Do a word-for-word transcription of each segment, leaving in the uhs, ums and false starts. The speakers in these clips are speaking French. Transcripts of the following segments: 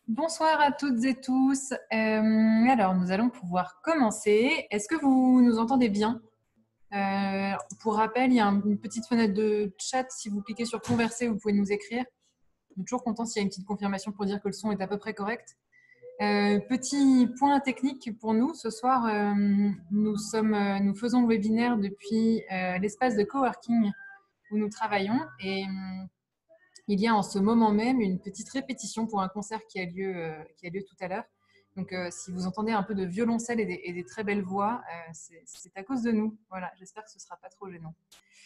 Bonsoir à toutes et tous. Euh, alors, nous allons pouvoir commencer. Est-ce que vous nous entendez bien? Euh, Pour rappel, il y a un- une petite fenêtre de chat. Si vous cliquez sur converser, vous pouvez nous écrire. On est toujours content s'il y a une petite confirmation pour dire que le son est à peu près correct. Euh, petit point technique pour nous. Ce soir, euh, nous, sommes, euh, nous faisons le webinaire depuis euh, l'espace de coworking où nous travaillons. Et euh, il y a en ce moment même une petite répétition pour un concert qui a lieu, euh, qui a lieu tout à l'heure. Donc, euh, si vous entendez un peu de violoncelle et des, et des très belles voix, euh, c'est c'est à cause de nous. Voilà, j'espère que ce ne sera pas trop gênant.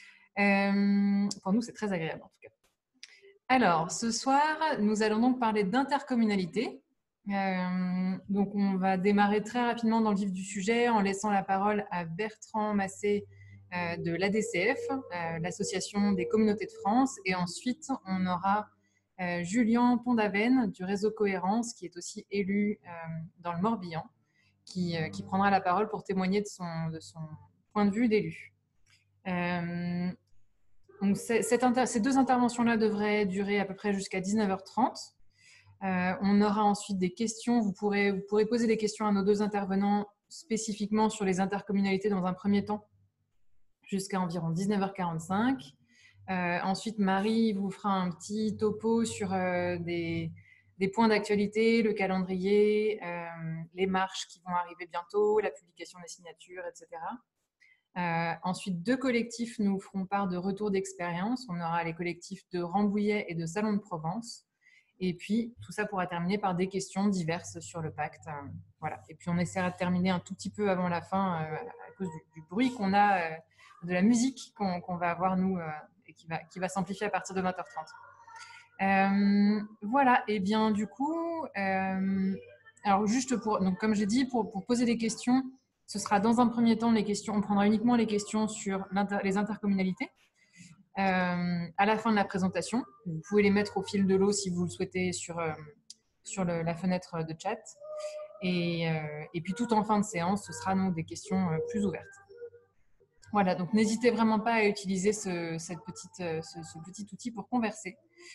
Euh, pour nous, c'est très agréable en tout cas. Alors, ce soir, nous allons donc parler d'intercommunalité. Euh, donc, on va démarrer très rapidement dans le vif du sujet en laissant la parole à Bertrand Massé euh, de l'A D C F, euh, l'Association des communautés de France. Et ensuite, on aura euh, Julien Pondavenne du réseau Cohérence, qui est aussi élu euh, dans le Morbihan, qui, euh, qui prendra la parole pour témoigner de son, de son point de vue d'élu. Euh, donc, inter ces deux interventions-là devraient durer à peu près jusqu'à dix-neuf heures trente. Euh, on aura ensuite des questions. Vous pourrez, vous pourrez poser des questions à nos deux intervenants spécifiquement sur les intercommunalités dans un premier temps, jusqu'à environ dix-neuf heures quarante-cinq. Euh, ensuite, Marie vous fera un petit topo sur euh, des, des points d'actualité, le calendrier, euh, les marches qui vont arriver bientôt, la publication des signatures, et cetera. Euh, ensuite, deux collectifs nous feront part de retours d'expérience. On aura les collectifs de Rambouillet et de Salon de Provence. Et puis, tout ça pourra terminer par des questions diverses sur le pacte. Euh, voilà. Et puis, on essaiera de terminer un tout petit peu avant la fin euh, à cause du, du bruit qu'on a, euh, de la musique qu'on qu'on va avoir, nous, euh, et qui va, qui va s'amplifier à partir de vingt heures trente. Euh, voilà. Et bien, du coup, euh, alors juste pour, donc, comme j'ai dit, pour, pour poser des questions, ce sera dans un premier temps les questions, on prendra uniquement les questions sur l'inter, les intercommunalités. Euh, à la fin de la présentation, vous pouvez les mettre au fil de l'eau si vous le souhaitez sur, euh, sur le, la fenêtre de chat. Et, euh, et puis tout en fin de séance, ce sera donc des questions euh, plus ouvertes. Voilà, donc n'hésitez vraiment pas à utiliser ce, cette petite, euh, ce, ce petit outil pour converser.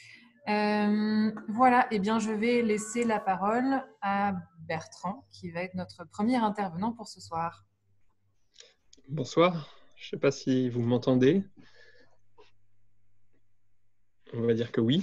Euh, voilà, et eh bien je vais laisser la parole à Bertrand, qui va être notre premier intervenant pour ce soir. Bonsoir, je ne sais pas si vous m'entendez. On va dire que oui.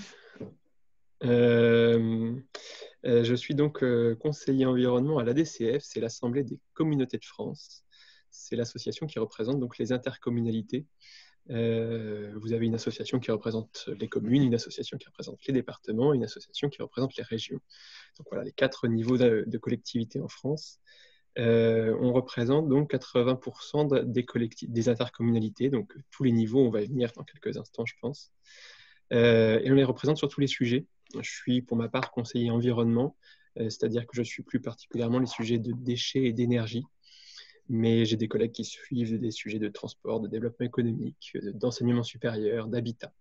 Euh, euh, je suis donc euh, conseiller environnement à l'A D C F, c'est l'Assemblée des communautés de France. C'est l'association qui représente donc les intercommunalités. Euh, vous avez une association qui représente les communes, une association qui représente les départements, une association qui représente les régions. Donc voilà, les quatre niveaux de, de collectivité en France. Euh, on représente donc quatre-vingts pour cent des, des intercommunalités, donc tous les niveaux, on va y venir dans quelques instants, je pense. Euh, et on les représente sur tous les sujets. Je suis pour ma part conseiller environnement, euh, c'est-à-dire que je suis plus particulièrement les sujets de déchets et d'énergie, mais j'ai des collègues qui suivent des sujets de transport, de développement économique, d'enseignement supérieur, d'habitat.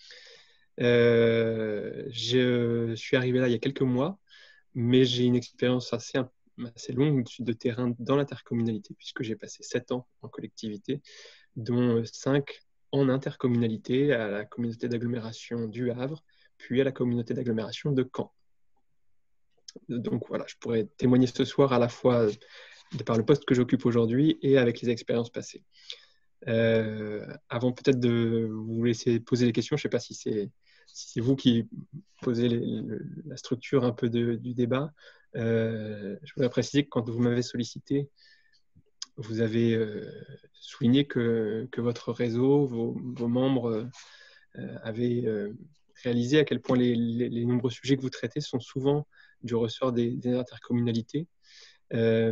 Euh, je suis arrivé là il y a quelques mois, mais j'ai une expérience assez, assez longue de terrain dans l'intercommunalité, puisque j'ai passé sept ans en collectivité, dont cinq en intercommunalité, à la communauté d'agglomération du Havre, puis à la communauté d'agglomération de Caen. Donc voilà, je pourrais témoigner ce soir à la fois de par le poste que j'occupe aujourd'hui et avec les expériences passées. Euh, avant peut-être de vous laisser poser les questions, je ne sais pas si c'est si c'est vous qui posez les, le, la structure un peu de, du débat. Euh, je voudrais préciser que quand vous m'avez sollicité, vous avez euh, souligné que, que votre réseau, vos, vos membres euh, avaient euh, réalisé à quel point les, les, les nombreux sujets que vous traitez sont souvent du ressort des, des intercommunalités. Euh,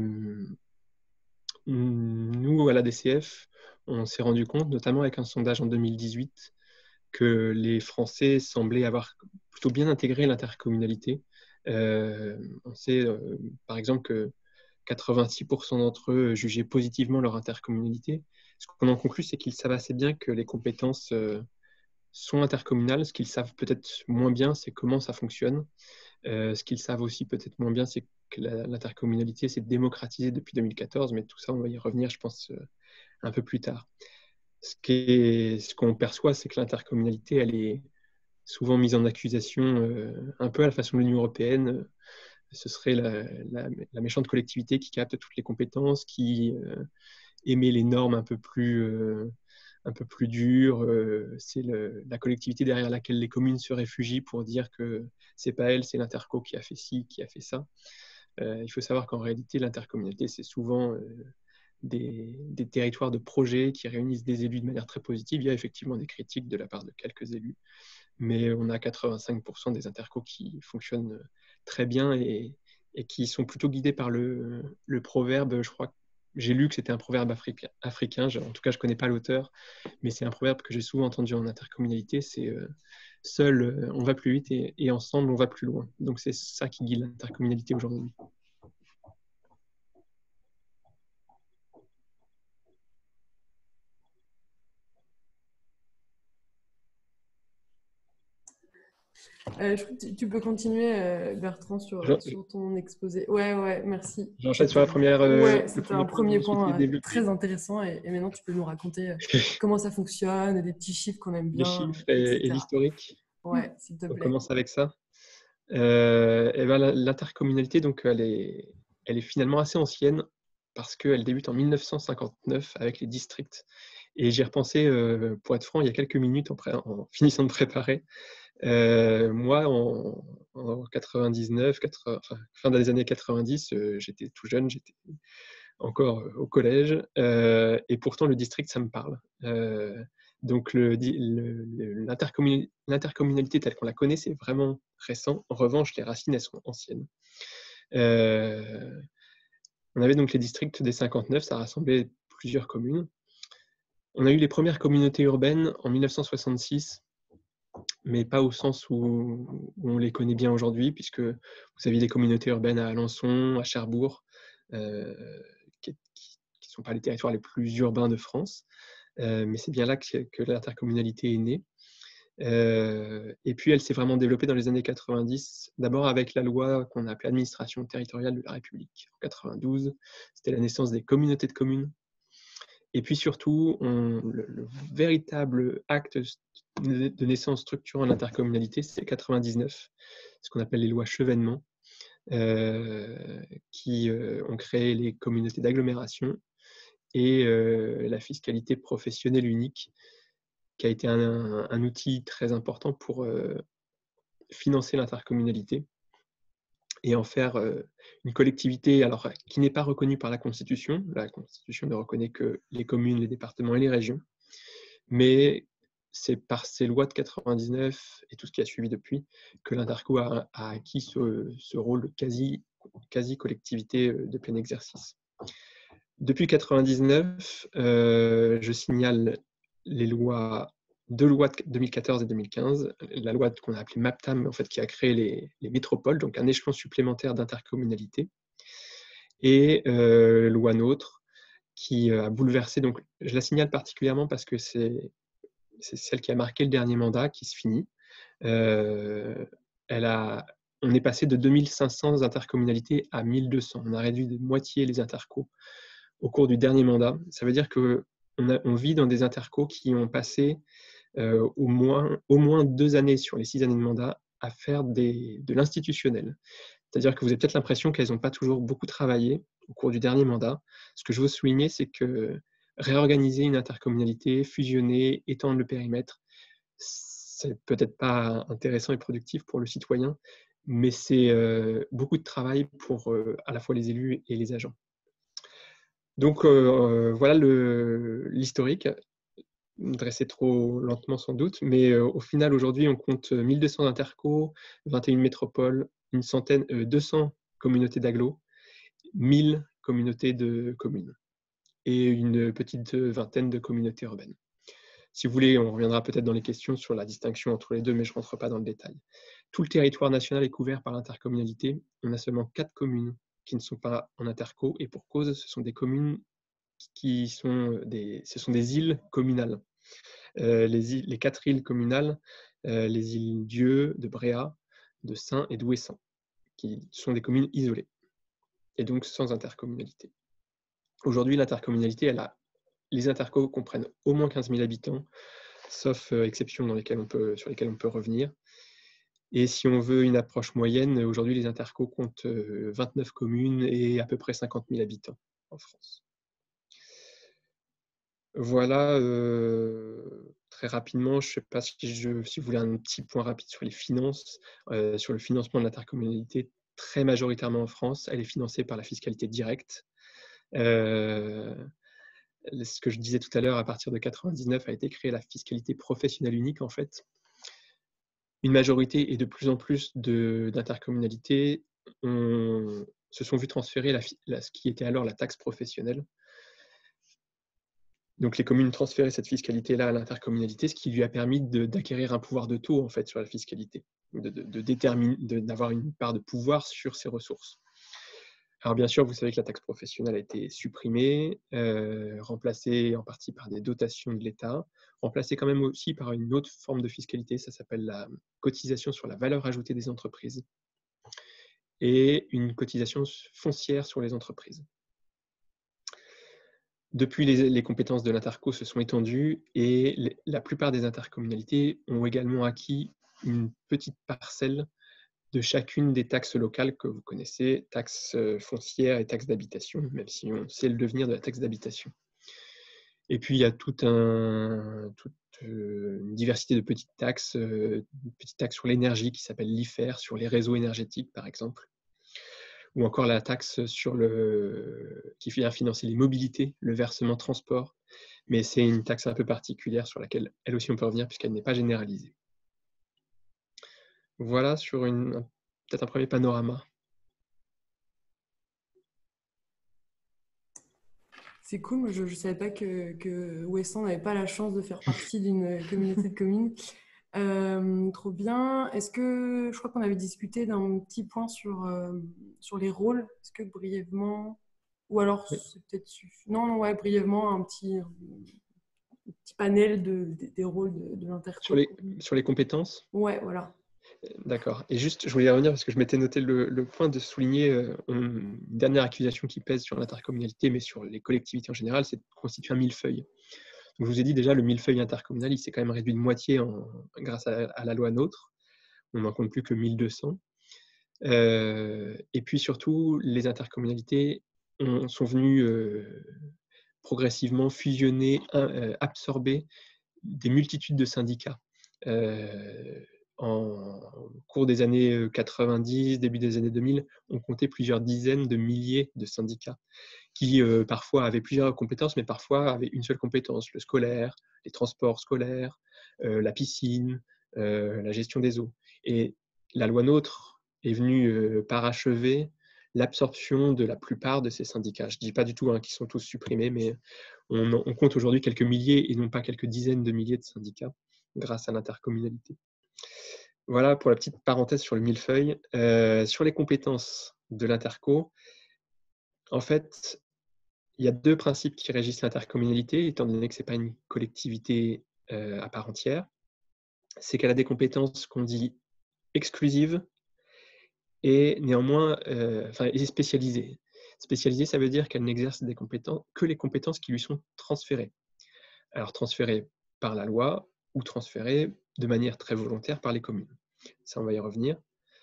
nous, à l'A D C F, on s'est rendu compte, notamment avec un sondage en deux mille dix-huit, que les Français semblaient avoir plutôt bien intégré l'intercommunalité. Euh, on sait, euh, par exemple, que quatre-vingt-six pour cent d'entre eux jugeaient positivement leur intercommunalité. Ce qu'on en conclut, c'est qu'ils savent assez bien que les compétences euh, sont intercommunales. Ce qu'ils savent peut-être moins bien, c'est comment ça fonctionne. Euh, ce qu'ils savent aussi peut-être moins bien, c'est que l'intercommunalité s'est démocratisée depuis deux mille quatorze, mais tout ça, on va y revenir, je pense, euh, un peu plus tard. Ce qu'on ce qu'on perçoit, c'est que l'intercommunalité, elle est souvent mises en accusation, euh, un peu à la façon de l'Union européenne. Ce serait la, la, la méchante collectivité qui capte toutes les compétences, qui euh, émet les normes un peu plus, euh, un peu plus dures. Euh, c'est le, la collectivité derrière laquelle les communes se réfugient pour dire que c'est pas elle, c'est l'interco qui a fait ci, qui a fait ça. Euh, il faut savoir qu'en réalité, l'intercommunalité, c'est souvent euh, des, des territoires de projets qui réunissent des élus de manière très positive. Il y a effectivement des critiques de la part de quelques élus, mais on a quatre-vingt-cinq pour cent des intercos qui fonctionnent très bien et, et qui sont plutôt guidés par le, le proverbe. Je crois, j'ai lu que c'était un proverbe africain. africain. En tout cas, je ne connais pas l'auteur, mais c'est un proverbe que j'ai souvent entendu en intercommunalité. C'est euh, seul, euh, on va plus vite et, et ensemble, on va plus loin. Donc, c'est ça qui guide l'intercommunalité aujourd'hui. Euh, je crois que tu, tu peux continuer, euh, Bertrand, sur, sur ton exposé. Ouais, ouais, merci. J'enchaîne sur la première. Euh, ouais, c'était un premier point euh, développé. très intéressant. Et, et maintenant, tu peux nous raconter euh, comment ça fonctionne, des petits chiffres qu'on aime bien. Les chiffres et, et l'historique. Ouais, s'il te plaît. On commence avec ça. Euh, et ben, l'intercommunalité, donc, elle est, elle est finalement assez ancienne parce qu'elle débute en mille neuf cent cinquante-neuf avec les districts. Et j'y ai repensé, euh, pour être franc, il y a quelques minutes en, pré- en finissant de préparer. Euh, moi, en, en quatre-vingt-dix-neuf, quatre-vingts, enfin, fin des années quatre-vingt-dix, euh, j'étais tout jeune, j'étais encore euh, au collège, euh, et pourtant le district, ça me parle. Euh, donc le, le, l'intercommunalité telle qu'on la connaît, c'est vraiment récent. En revanche, les racines, elles sont anciennes. Euh, on avait donc les districts des cinquante-neuf, ça rassemblait plusieurs communes. On a eu les premières communautés urbaines en mille neuf cent soixante-six, mais pas au sens où, où on les connaît bien aujourd'hui, puisque vous aviez des communautés urbaines à Alençon, à Cherbourg, euh, qui ne sont pas les territoires les plus urbains de France, euh, mais c'est bien là que, que l'intercommunalité est née. Euh, et puis elle s'est vraiment développée dans les années quatre-vingt-dix, d'abord avec la loi qu'on a appelée administration territoriale de la République en quatre-vingt-douze. C'était la naissance des communautés de communes. Et puis surtout, on, le, le véritable acte de naissance structurant l'intercommunalité, c'est quatre-vingt-dix-neuf, ce qu'on appelle les lois Chevènement, euh, qui euh, ont créé les communautés d'agglomération et euh, la fiscalité professionnelle unique, qui a été un, un, un outil très important pour euh, financer l'intercommunalité et en faire euh, une collectivité alors, qui n'est pas reconnue par la Constitution. La Constitution ne reconnaît que les communes, les départements et les régions. Mais c'est par ces lois de quatre-vingt-dix-neuf et tout ce qui a suivi depuis que l'Interco a, a acquis ce, ce rôle de quasi, quasi collectivité de plein exercice. Depuis quatre-vingt-dix-neuf, euh, je signale les lois, deux lois de deux mille quatorze et deux mille quinze, la loi qu'on a appelée MAPTAM, en fait, qui a créé les, les métropoles, donc un échelon supplémentaire d'intercommunalité, et euh, loi NOTRe, qui a bouleversé, donc je la signale particulièrement parce que c'est c'est celle qui a marqué le dernier mandat, qui se finit. Euh, elle a, on est passé de deux mille cinq cents intercommunalités à mille deux cents. On a réduit de moitié les intercos au cours du dernier mandat. Ça veut dire qu'on on vit dans des intercos qui ont passé euh, au, moins, au moins deux années sur les six années de mandat à faire des, de l'institutionnel. C'est-à-dire que vous avez peut-être l'impression qu'elles n'ont pas toujours beaucoup travaillé au cours du dernier mandat. Ce que je veux souligner, c'est que réorganiser une intercommunalité, fusionner, étendre le périmètre, c'est peut-être pas intéressant et productif pour le citoyen, mais c'est euh, beaucoup de travail pour euh, à la fois les élus et les agents. Donc euh, voilà l'historique, dressé trop lentement sans doute, mais euh, au final aujourd'hui on compte mille deux cents intercos, vingt et une métropoles, une centaine, euh, deux cents communautés d'agglos, mille communautés de communes et une petite vingtaine de communautés urbaines. Si vous voulez, on reviendra peut-être dans les questions sur la distinction entre les deux, mais je ne rentre pas dans le détail. Tout le territoire national est couvert par l'intercommunalité. On a seulement quatre communes qui ne sont pas en interco, et pour cause, ce sont des communes qui sont des, ce sont des îles communales. Euh, les, îles, les quatre îles communales, euh, les îles Dieu, de Bréa, de Saint et d'Ouessant, qui sont des communes isolées, et donc sans intercommunalité. Aujourd'hui, l'intercommunalité, elle a, les intercos comprennent au moins quinze mille habitants. sauf euh, exceptions dans lesquelles on peut, sur lesquelles on peut revenir. Et si on veut une approche moyenne, aujourd'hui, les intercos comptent euh, vingt-neuf communes et à peu près cinquante mille habitants en France. Voilà, euh, très rapidement, je ne sais pas si, je, si vous voulez un petit point rapide sur les finances, euh, sur le financement de l'intercommunalité, très majoritairement en France, elle est financée par la fiscalité directe. Euh, ce que je disais tout à l'heure, à partir de quatre-vingt-dix-neuf, a été créée la fiscalité professionnelle unique, en fait. Une majorité et de plus en plus d'intercommunalités se sont vues transférer la, la, ce qui était alors la taxe professionnelle. Donc les communes transféraient cette fiscalité-là à l'intercommunalité, ce qui lui a permis d'acquérir un pouvoir de taux en fait sur la fiscalité, de, de, de déterminer, d'avoir une part de pouvoir sur ses ressources. Alors bien sûr, vous savez que la taxe professionnelle a été supprimée, euh, remplacée en partie par des dotations de l'État, remplacée quand même aussi par une autre forme de fiscalité, ça s'appelle la cotisation sur la valeur ajoutée des entreprises, et une cotisation foncière sur les entreprises. Depuis, les, les compétences de l'interco se sont étendues et les, la plupart des intercommunalités ont également acquis une petite parcelle de chacune des taxes locales que vous connaissez, taxes foncières et taxes d'habitation, même si on sait le devenir de la taxe d'habitation. Et puis, il y a tout un, toute une diversité de petites taxes, une petite taxe sur l'énergie qui s'appelle l'I F E R, sur les réseaux énergétiques, par exemple, ou encore la taxe sur le, qui vient financer les mobilités, le versement transport, mais c'est une taxe un peu particulière sur laquelle, elle aussi, on peut revenir puisqu'elle n'est pas généralisée. Voilà sur peut-être un premier panorama. C'est cool, je ne savais pas que, que Ouessant n'avait pas la chance de faire partie d'une communauté de communes. Euh, trop bien. Est-ce que, je crois qu'on avait discuté d'un petit point sur, euh, sur les rôles. Est-ce que brièvement, ou alors Oui. c'est peut-être suffisant. Non, non, ouais, brièvement, un petit, un petit panel de, de, des rôles de, de l'interco. Sur les, sur les compétences ? Ouais, voilà. D'accord. Et juste, je voulais revenir parce que je m'étais noté le, le point de souligner euh, une dernière accusation qui pèse sur l'intercommunalité, mais sur les collectivités en général, c'est de constituer un millefeuille. Donc, je vous ai dit déjà, le millefeuille intercommunal, il s'est quand même réduit de moitié en, grâce à, à la loi NOTRe. On n'en compte plus que mille deux cents. Euh, et puis surtout, les intercommunalités ont, sont venues euh, progressivement fusionner, euh, absorber des multitudes de syndicats. Euh, en cours des années quatre-vingt-dix, début des années deux mille, on comptait plusieurs dizaines de milliers de syndicats qui euh, parfois avaient plusieurs compétences, mais parfois avaient une seule compétence, le scolaire, les transports scolaires, euh, la piscine, euh, la gestion des eaux. Et la loi NOTRe est venue euh, parachever l'absorption de la plupart de ces syndicats. Je ne dis pas du tout hein, qu'ils sont tous supprimés, mais on, on compte aujourd'hui quelques milliers et non pas quelques dizaines de milliers de syndicats grâce à l'intercommunalité. Voilà pour la petite parenthèse sur le millefeuille. Euh, sur les compétences de l'interco, en fait, il y a deux principes qui régissent l'intercommunalité, étant donné que ce n'est pas une collectivité euh, à part entière. C'est qu'elle a des compétences qu'on dit exclusives et néanmoins euh, enfin, est spécialisée. Spécialisée, ça veut dire qu'elle n'exerce des compétences que les compétences qui lui sont transférées. Alors transférées par la loi ou transférées de manière très volontaire par les communes. Ça, on va y revenir.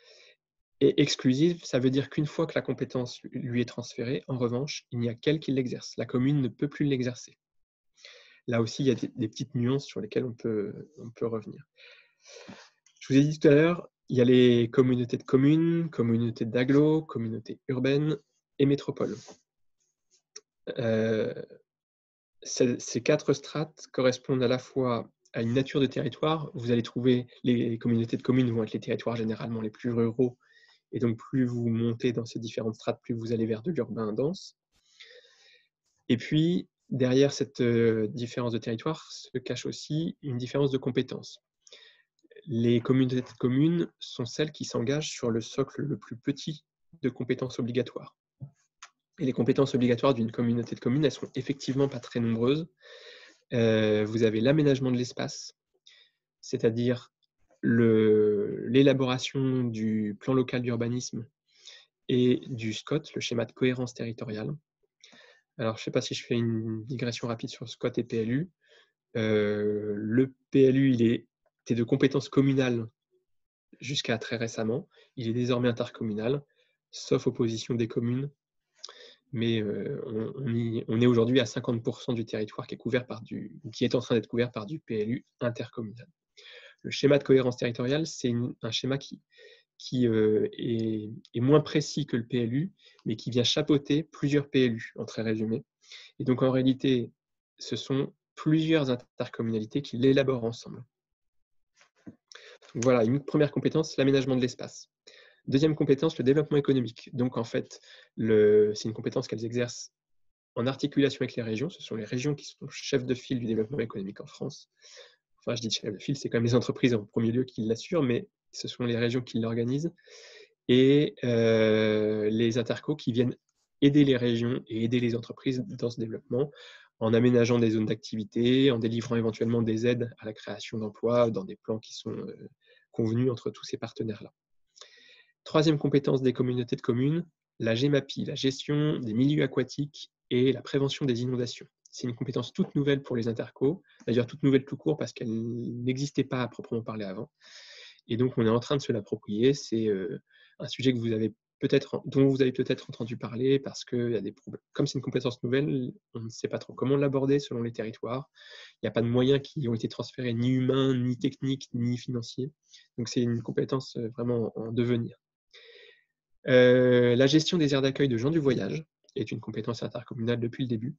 Et exclusive, ça veut dire qu'une fois que la compétence lui est transférée, en revanche, il n'y a qu'elle qui l'exerce. La commune ne peut plus l'exercer. Là aussi, il y a des, des petites nuances sur lesquelles on peut, on peut revenir. Je vous ai dit tout à l'heure, il y a les communautés de communes, communautés d'agglo, communautés urbaines et métropoles. Euh, ces quatre strates correspondent à la fois à une nature de territoire. Vous allez trouver, les communautés de communes vont être les territoires généralement les plus ruraux, et donc plus vous montez dans ces différentes strates, plus vous allez vers de l'urbain dense. Et puis, derrière cette différence de territoire se cache aussi une différence de compétences. Les communautés de communes sont celles qui s'engagent sur le socle le plus petit de compétences obligatoires. Et les compétences obligatoires d'une communauté de communes, elles sont effectivement pas très nombreuses. Euh, vous avez l'aménagement de l'espace, c'est-à-dire l'élaboration du plan local d'urbanisme et du S C O T, le schéma de cohérence territoriale. Alors, je ne sais pas si je fais une digression rapide sur S C O T et P L U. Euh, le P L U, il était de compétence communale jusqu'à très récemment. Il est désormais intercommunal, sauf opposition des communes. Mais euh, on, on, y, on est aujourd'hui à cinquante pour cent du territoire qui est, couvert par du, qui est en train d'être couvert par du P L U intercommunal. Le schéma de cohérence territoriale, c'est un schéma qui, qui euh, est, est moins précis que le P L U, mais qui vient chapeauter plusieurs P L U, en très résumé. Et donc, en réalité, ce sont plusieurs intercommunalités qui l'élaborent ensemble. Donc, voilà, une première compétence, l'aménagement de l'espace. Deuxième compétence, le développement économique. Donc, en fait, c'est une compétence qu'elles exercent en articulation avec les régions. Ce sont les régions qui sont chefs de file du développement économique en France. Enfin, je dis chef de file, c'est quand même les entreprises en premier lieu qui l'assurent, mais ce sont les régions qui l'organisent. Et euh, les intercos qui viennent aider les régions et aider les entreprises dans ce développement en aménageant des zones d'activité, en délivrant éventuellement des aides à la création d'emplois dans des plans qui sont euh, convenus entre tous ces partenaires-là. Troisième compétence des communautés de communes, la GEMAPI, la gestion des milieux aquatiques et la prévention des inondations. C'est une compétence toute nouvelle pour les intercos, d'ailleurs toute nouvelle tout court parce qu'elle n'existait pas à proprement parler avant. Et donc, on est en train de se l'approprier. C'est euh, un sujet que vous avez peut-être, dont vous avez peut-être entendu parler parce qu'il y a des problèmes. Comme c'est une compétence nouvelle, on ne sait pas trop comment l'aborder selon les territoires. Il n'y a pas de moyens qui ont été transférés, ni humains, ni techniques, ni financiers. Donc, c'est une compétence vraiment en devenir. Euh, la gestion des aires d'accueil de gens du voyage est une compétence intercommunale depuis le début.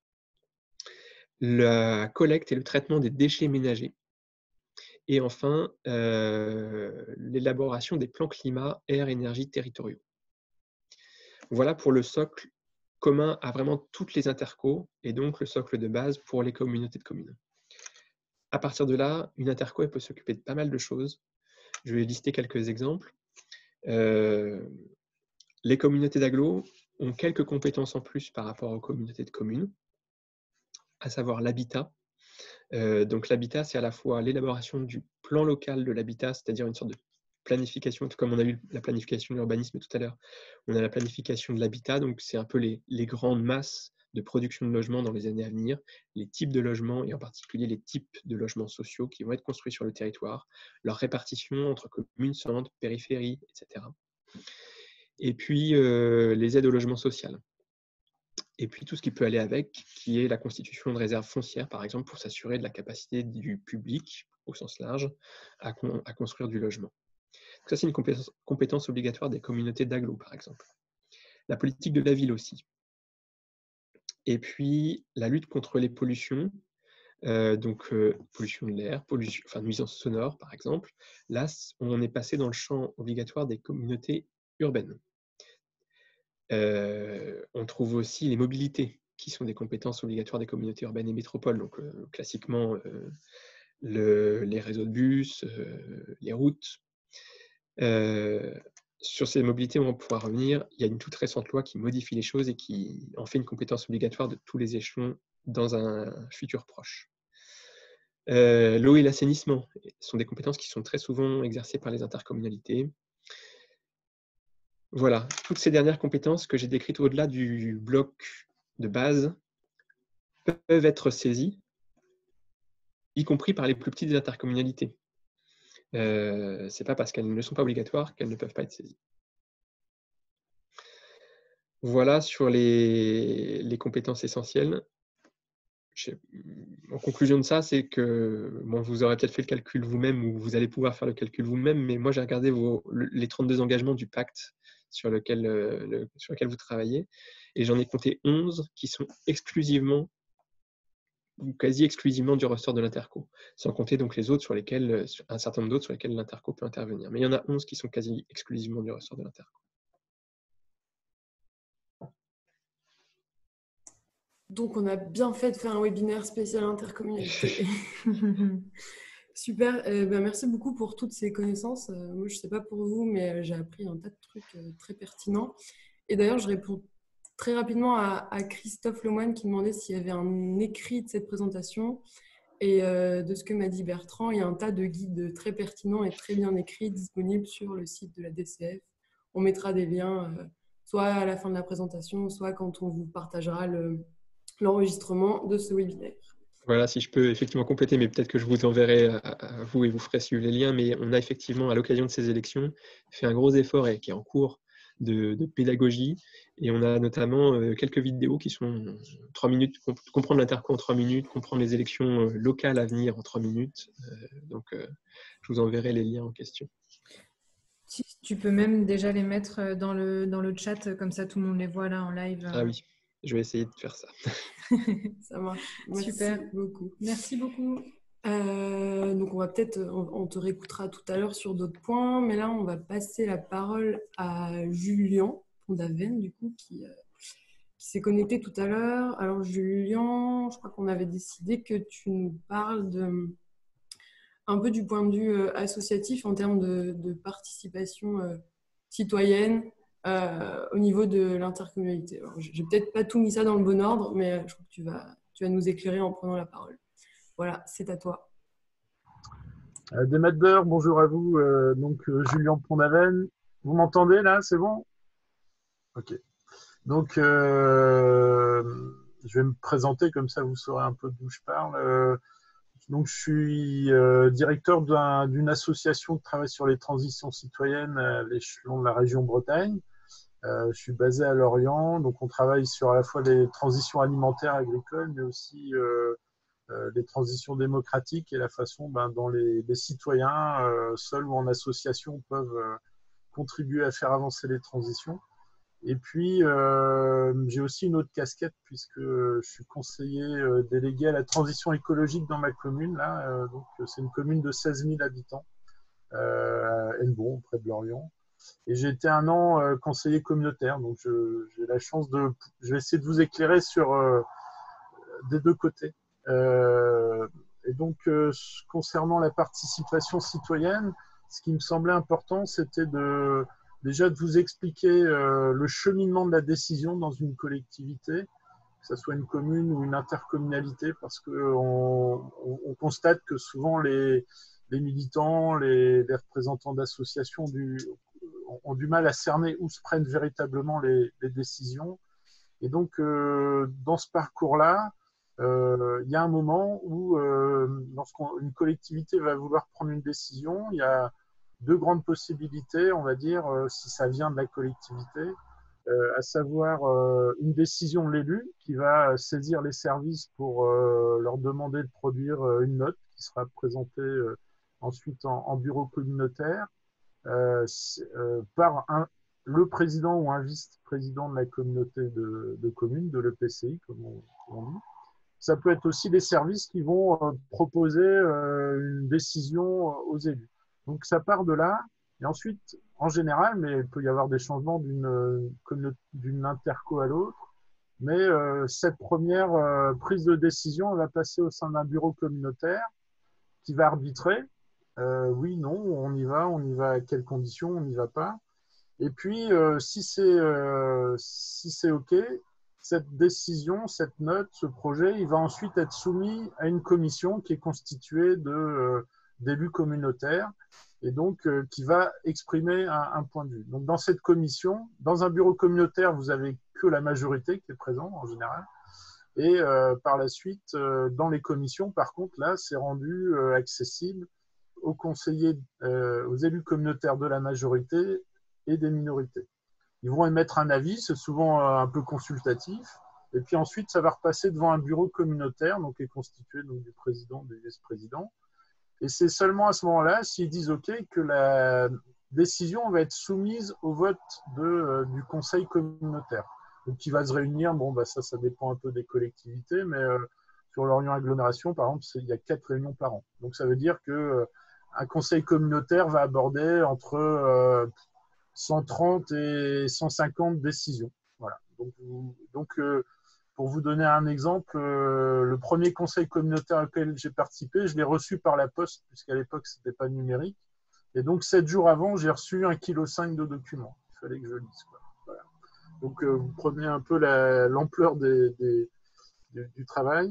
La collecte et le traitement des déchets ménagers. Et enfin, euh, l'élaboration des plans climat, air, énergie territoriaux. Voilà pour le socle commun à vraiment toutes les intercos et donc le socle de base pour les communautés de communes. À partir de là, une interco elle peut s'occuper de pas mal de choses. Je vais lister quelques exemples. Euh, les communautés d'agglo ont quelques compétences en plus par rapport aux communautés de communes, à savoir l'habitat. Euh, donc l'habitat, c'est à la fois l'élaboration du plan local de l'habitat, c'est-à-dire une sorte de planification, comme on a eu la planification de l'urbanisme tout à l'heure, on a la planification de l'habitat, donc c'est un peu les, les grandes masses de production de logements dans les années à venir, les types de logements et en particulier les types de logements sociaux qui vont être construits sur le territoire, leur répartition entre communes, centres, périphéries, et cetera. Et puis euh, les aides au logement social. Et puis tout ce qui peut aller avec, qui est la constitution de réserves foncières, par exemple, pour s'assurer de la capacité du public, au sens large, à, con à construire du logement. Donc ça, c'est une compétence, compétence obligatoire des communautés d'agglo, par exemple. La politique de la ville aussi. Et puis, la lutte contre les pollutions, euh, donc euh, pollution de l'air, pollution, enfin nuisance sonore, par exemple. Là, on est passé dans le champ obligatoire des communautés urbaines. Euh, on trouve aussi les mobilités, qui sont des compétences obligatoires des communautés urbaines et métropoles. Donc, euh, classiquement, euh, le, les réseaux de bus, euh, les routes. Euh, sur ces mobilités, on va pouvoir revenir. Il y a une toute récente loi qui modifie les choses et qui en fait une compétence obligatoire de tous les échelons dans un futur proche. Euh, l'eau et l'assainissement sont des compétences qui sont très souvent exercées par les intercommunalités. Voilà, toutes ces dernières compétences que j'ai décrites au-delà du bloc de base peuvent être saisies, y compris par les plus petites intercommunalités. Euh, ce n'est pas parce qu'elles ne sont pas obligatoires qu'elles ne peuvent pas être saisies. Voilà sur les, les compétences essentielles. En conclusion de ça, c'est que bon, vous aurez peut-être fait le calcul vous-même ou vous allez pouvoir faire le calcul vous-même, mais moi j'ai regardé vos, les trente-deux engagements du pacte sur lequel, le, sur lequel vous travaillez et j'en ai compté onze qui sont exclusivement ou quasi exclusivement du ressort de l'interco, sans compter donc les autres sur lesquels, un certain nombre d'autres sur lesquels l'interco peut intervenir. Mais il y en a onze qui sont quasi exclusivement du ressort de l'interco. Donc, on a bien fait de faire un webinaire spécial intercommunalité. Super. Euh, ben, merci beaucoup pour toutes ces connaissances. Euh, moi, je ne sais pas pour vous, mais euh, j'ai appris un tas de trucs euh, très pertinents. Et d'ailleurs, je réponds très rapidement à, à Christophe Lemoine qui demandait s'il y avait un écrit de cette présentation. Et euh, de ce que m'a dit Bertrand, il y a un tas de guides très pertinents et très bien écrits disponibles sur le site de la D C F. On mettra des liens, euh, soit à la fin de la présentation, soit quand on vous partagera le l'enregistrement de ce webinaire. Voilà, si je peux effectivement compléter, mais peut-être que je vous enverrai à, à vous et vous ferez suivre les liens, mais on a effectivement, à l'occasion de ces élections, fait un gros effort et qui est en cours de, de pédagogie, et on a notamment euh, quelques vidéos qui sont trois minutes, comp comprendre l'interco en trois minutes, comprendre les élections euh, locales à venir en trois minutes, euh, donc euh, je vous enverrai les liens en question. Tu, tu peux même déjà les mettre dans le, dans le chat, comme ça tout le monde les voit là en live. Ah oui, je vais essayer de faire ça. Ça marche. Merci Super. beaucoup. Merci beaucoup. Euh, donc on va peut-être, on, on te réécoutera tout à l'heure sur d'autres points, mais là on va passer la parole à Julien Fondaven, du coup, qui, euh, qui s'est connecté tout à l'heure. Alors Julien, je crois qu'on avait décidé que tu nous parles de, un peu du point de vue euh, associatif en termes de, de participation euh, citoyenne euh, au niveau de l'intercommunalité. Alors j'ai peut-être pas tout mis ça dans le bon ordre, mais je crois que tu vas, tu vas nous éclairer en prenant la parole. Voilà, c'est à toi. Euh, des Madbeurs, bonjour à vous. Euh, donc, euh, Julien Pondaven. Vous m'entendez là? C'est bon? Ok. Donc, euh, je vais me présenter, comme ça vous saurez un peu d'où je parle. Euh, donc, je suis euh, directeur d'un, d'une association de travail sur les transitions citoyennes à l'échelon de la région Bretagne. Euh, je suis basé à Lorient. Donc, on travaille sur à la fois les transitions alimentaires, agricoles, mais aussi euh, Euh, les transitions démocratiques et la façon ben, dont les, les citoyens, euh, seuls ou en association, peuvent euh, contribuer à faire avancer les transitions. Et puis, euh, j'ai aussi une autre casquette puisque je suis conseiller euh, délégué à la transition écologique dans ma commune. Là, euh, donc, c'est une commune de seize mille habitants, euh, à Hennebon, près de Lorient. Et j'ai été un an euh, conseiller communautaire. Donc, je, j'ai la chance de... Je vais essayer de vous éclairer sur euh, des deux côtés. Euh, et donc, euh, concernant la participation citoyenne, ce qui me semblait important, c'était de, déjà de vous expliquer euh, le cheminement de la décision dans une collectivité, que ce soit une commune ou une intercommunalité, parce qu'on on, on constate que souvent les, les militants, les, les représentants d'associations du, ont du mal à cerner où se prennent véritablement les, les décisions. Et donc, euh, dans ce parcours-là, Euh, il y a un moment où, euh, lorsqu'une collectivité va vouloir prendre une décision, il y a deux grandes possibilités, on va dire, euh, si ça vient de la collectivité, euh, à savoir euh, une décision de l'élu qui va saisir les services pour euh, leur demander de produire euh, une note qui sera présentée euh, ensuite en, en bureau communautaire euh, euh, par un, le président ou un vice-président de la communauté de, de communes, de l'E P C I, comme on, comme on dit. Ça peut être aussi des services qui vont euh, proposer euh, une décision aux élus. Donc ça part de là. Et ensuite, en général, mais il peut y avoir des changements d'une, d'une interco à l'autre, mais euh, cette première euh, prise de décision elle va passer au sein d'un bureau communautaire qui va arbitrer. Euh, oui, non, on y va, on y va à quelles conditions, on n'y va pas. Et puis, euh, si c'est euh, si c'est OK, cette décision, cette note, ce projet, il va ensuite être soumis à une commission qui est constituée de, euh, d'élus communautaires et donc euh, qui va exprimer un, un point de vue. Donc, dans cette commission, dans un bureau communautaire, vous avez que la majorité qui est présente en général. Et euh, par la suite, euh, dans les commissions, par contre, là, c'est rendu euh, accessible aux conseillers, euh, aux élus communautaires de la majorité et des minorités. Ils vont émettre un avis, c'est souvent un peu consultatif, et puis ensuite ça va repasser devant un bureau communautaire, donc qui est constitué donc, du président, du vice-président, et c'est seulement à ce moment-là, s'ils disent OK, que la décision va être soumise au vote de, euh, du conseil communautaire, donc qui va se réunir, bon bah ça, ça dépend un peu des collectivités, mais euh, sur l'Orient Agglomération, par exemple, il y a quatre réunions par an, donc ça veut dire que euh, un conseil communautaire va aborder entre euh, cent trente et cent cinquante décisions. Voilà. Donc, donc euh, pour vous donner un exemple, euh, le premier conseil communautaire auquel j'ai participé, je l'ai reçu par la poste, puisqu'à l'époque, ce n'était pas numérique. Et donc, sept jours avant, j'ai reçu un virgule cinq kilos de documents. Il fallait que je lise. Quoi. Voilà. Donc, euh, vous prenez un peu la, l'ampleur des, des, du, du travail.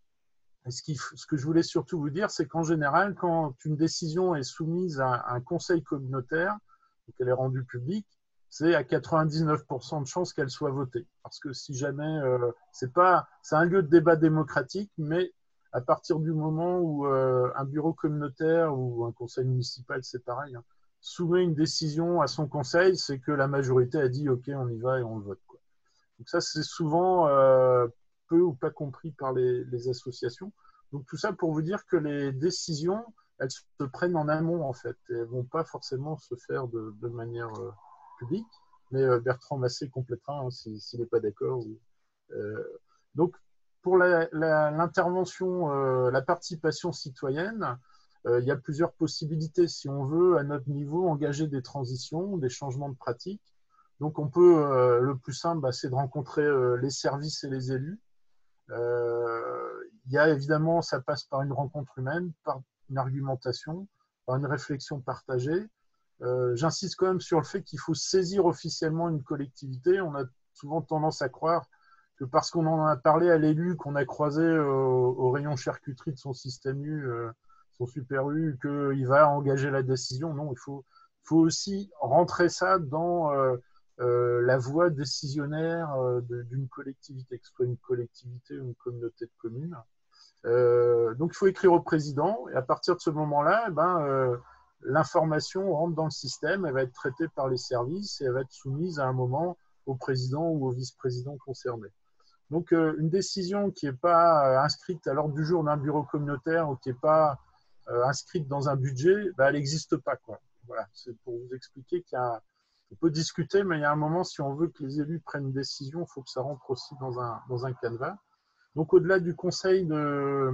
Et ce, qui, ce que je voulais surtout vous dire, c'est qu'en général, quand une décision est soumise à un conseil communautaire, et qu'elle est rendue publique, c'est à quatre-vingt-dix-neuf pour cent de chances qu'elle soit votée. Parce que si jamais, euh, c'est pas, c'est un lieu de débat démocratique, mais à partir du moment où euh, un bureau communautaire ou un conseil municipal, c'est pareil, hein, soumet une décision à son conseil, c'est que la majorité a dit « Ok, on y va et on le vote ». Quoi. Donc ça, c'est souvent euh, peu ou pas compris par les, les associations. Donc tout ça pour vous dire que les décisions, elles se prennent en amont en fait. Et elles ne vont pas forcément se faire de, de manière euh, publique. Mais euh, Bertrand Massé complétera hein, s'il si, n'est pas d'accord. Euh, donc pour l'intervention, la, euh, la participation citoyenne, euh, il y a plusieurs possibilités. Si on veut, à notre niveau, engager des transitions, des changements de pratiques. Donc on peut, euh, le plus simple, bah, c'est de rencontrer euh, les services et les élus. Euh, il y a évidemment, ça passe par une rencontre humaine, par une argumentation, par une réflexion partagée. Euh, J'insiste quand même sur le fait qu'il faut saisir officiellement une collectivité. On a souvent tendance à croire que parce qu'on en a parlé à l'élu, qu'on a croisé euh, au rayon charcuterie de son système U, euh, son super U, qu'il va engager la décision. Non, il faut, faut aussi rentrer ça dans euh, euh, la voie décisionnaire euh, d'une collectivité, que ce soit une collectivité ou une communauté de communes. Euh, donc, il faut écrire au président et à partir de ce moment-là, eh ben, euh, l'information rentre dans le système, elle va être traitée par les services et elle va être soumise à un moment au président ou au vice-président concerné. Donc, euh, une décision qui n'est pas inscrite à l'ordre du jour d'un bureau communautaire ou qui n'est pas euh, inscrite dans un budget, bah, elle n'existe pas, quoi. Voilà, c'est pour vous expliquer qu'il y a, on peut discuter, mais il y a un moment, si on veut que les élus prennent une décision, il faut que ça rentre aussi dans un, dans un canevas. Donc, au-delà du conseil de...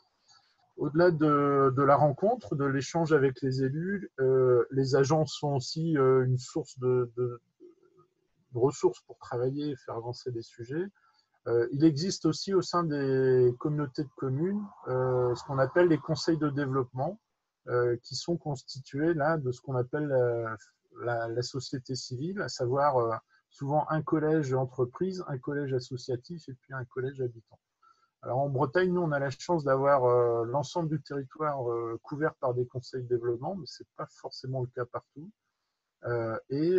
Au-delà de, de la rencontre, de l'échange avec les élus, euh, les agents sont aussi euh, une source de, de, de ressources pour travailler et faire avancer des sujets. Euh, il existe aussi au sein des communautés de communes euh, ce qu'on appelle les conseils de développement, euh, qui sont constitués là de ce qu'on appelle la, la, la société civile, à savoir euh, souvent un collège entreprise, un collège associatif et puis un collège habitant. Alors en Bretagne, nous, on a la chance d'avoir euh, l'ensemble du territoire euh, couvert par des conseils de développement, mais ce n'est pas forcément le cas partout. Euh, et,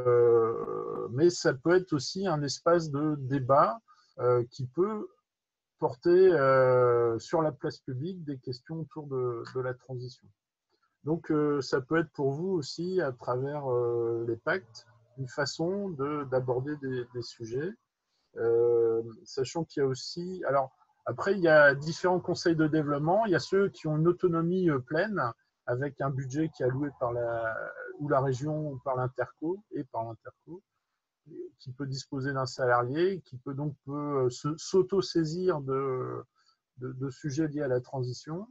euh, mais ça peut être aussi un espace de débat euh, qui peut porter euh, sur la place publique des questions autour de, de la transition. Donc euh, ça peut être pour vous aussi, à travers euh, les pactes, une façon d'aborder de, des, des sujets, euh, sachant qu'il y a aussi... Alors, après, il y a différents conseils de développement. Il y a ceux qui ont une autonomie pleine, avec un budget qui est alloué par la, ou la région ou par l'interco, et par l'interco, qui peut disposer d'un salarié, qui peut donc peut s'auto-saisir de, de, de sujets liés à la transition.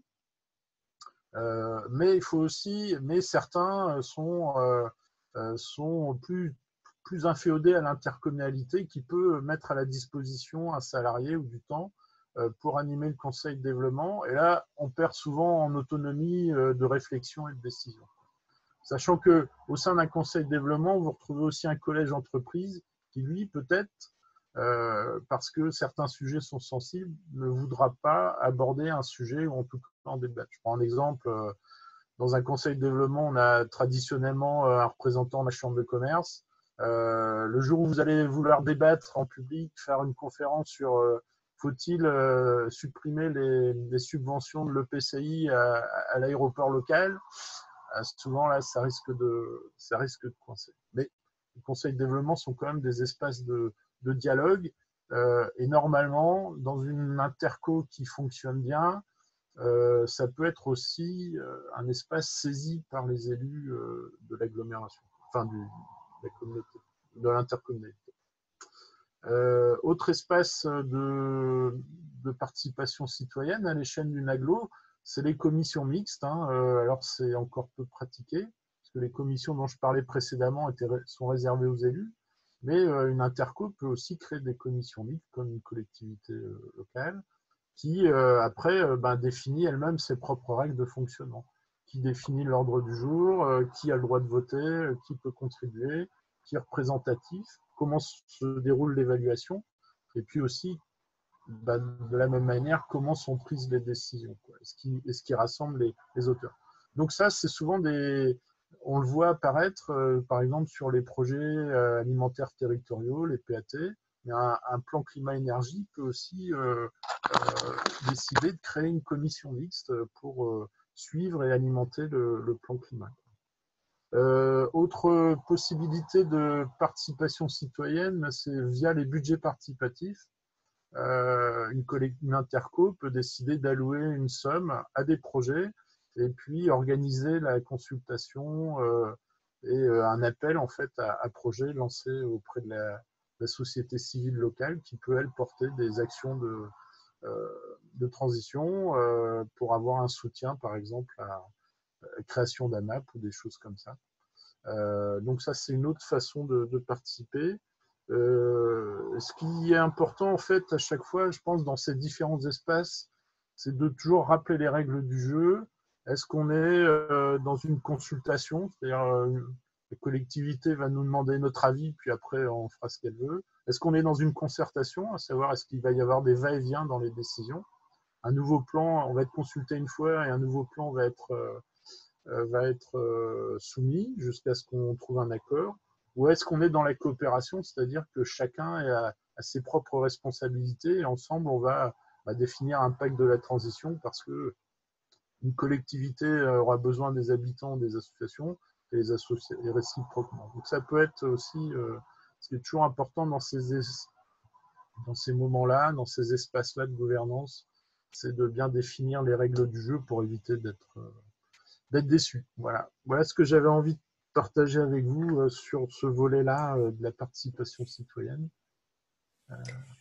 Euh, mais il faut aussi, mais certains sont, euh, sont plus, plus inféodés à l'intercommunalité qui peut mettre à la disposition un salarié ou du temps pour animer le conseil de développement. Et là, on perd souvent en autonomie de réflexion et de décision. Sachant qu'au sein d'un conseil de développement, vous retrouvez aussi un collège entreprise qui, lui, peut-être, euh, parce que certains sujets sont sensibles, ne voudra pas aborder un sujet ou en tout cas en débattre. Je prends un exemple. Dans un conseil de développement, on a traditionnellement un représentant de la chambre de commerce. Euh, le jour où vous allez vouloir débattre en public, faire une conférence sur euh, faut-il euh, supprimer les, les subventions de l'E P C I à, à l'aéroport local, euh, souvent là, ça risque de, ça risque de coincer. Mais les conseils de développement sont quand même des espaces de, de dialogue euh, et normalement, dans une interco qui fonctionne bien, euh, ça peut être aussi euh, un espace saisi par les élus euh, de l'agglomération, enfin du, de la communauté, de l'intercommunalité. Euh, autre espace de, de participation citoyenne à l'échelle d'une agglo, c'est les commissions mixtes. Hein. Euh, alors, c'est encore peu pratiqué, parce que les commissions dont je parlais précédemment étaient, sont réservées aux élus, mais euh, une interco peut aussi créer des commissions mixtes, comme une collectivité euh, locale, qui, euh, après, euh, ben, définit elle-même ses propres règles de fonctionnement, qui définit l'ordre du jour, euh, qui a le droit de voter, euh, qui peut contribuer, qui est représentatif, comment se déroule l'évaluation, et puis aussi, bah, de la même manière, comment sont prises les décisions, quoi. Est-ce qui, est-ce qui rassemble les, les auteurs. Donc ça, c'est souvent des... On le voit apparaître, euh, par exemple, sur les projets euh, alimentaires territoriaux, les P A T. Mais un, un plan climat-énergie peut aussi euh, euh, décider de créer une commission mixte pour euh, suivre et alimenter le, le plan climat. Euh, autre possibilité de participation citoyenne, c'est via les budgets participatifs. Euh, une, une interco peut décider d'allouer une somme à des projets et puis organiser la consultation euh, et euh, un appel en fait à, à projets lancés auprès de la, la société civile locale qui peut elle porter des actions de, euh, de transition euh, pour avoir un soutien par exemple à la création d'A M A P ou des choses comme ça. Euh, donc ça c'est une autre façon de, de participer. Euh, ce qui est important en fait à chaque fois, je pense, dans ces différents espaces, c'est de toujours rappeler les règles du jeu. Est-ce qu'on est euh, dans une consultation, c'est-à-dire euh, la collectivité va nous demander notre avis, puis après on fera ce qu'elle veut. Est-ce qu'on est dans une concertation, à savoir est-ce qu'il va y avoir des va-et-vient dans les décisions? Un nouveau plan, on va être consulté une fois et un nouveau plan va être, euh, va être euh, soumis jusqu'à ce qu'on trouve un accord. Ou est-ce qu'on est dans la coopération, c'est-à-dire que chacun a, a ses propres responsabilités et ensemble on va, va définir un pacte de la transition parce que une collectivité aura besoin des habitants, des associations et les associer réciproquement. Donc ça peut être aussi, euh, ce qui est toujours important dans ces, dans ces moments-là, dans ces espaces-là de gouvernance, c'est de bien définir les règles du jeu pour éviter d'être euh, d'être déçu. Voilà. Voilà ce que j'avais envie de partager avec vous euh, sur ce volet-là euh, de la participation citoyenne. Euh...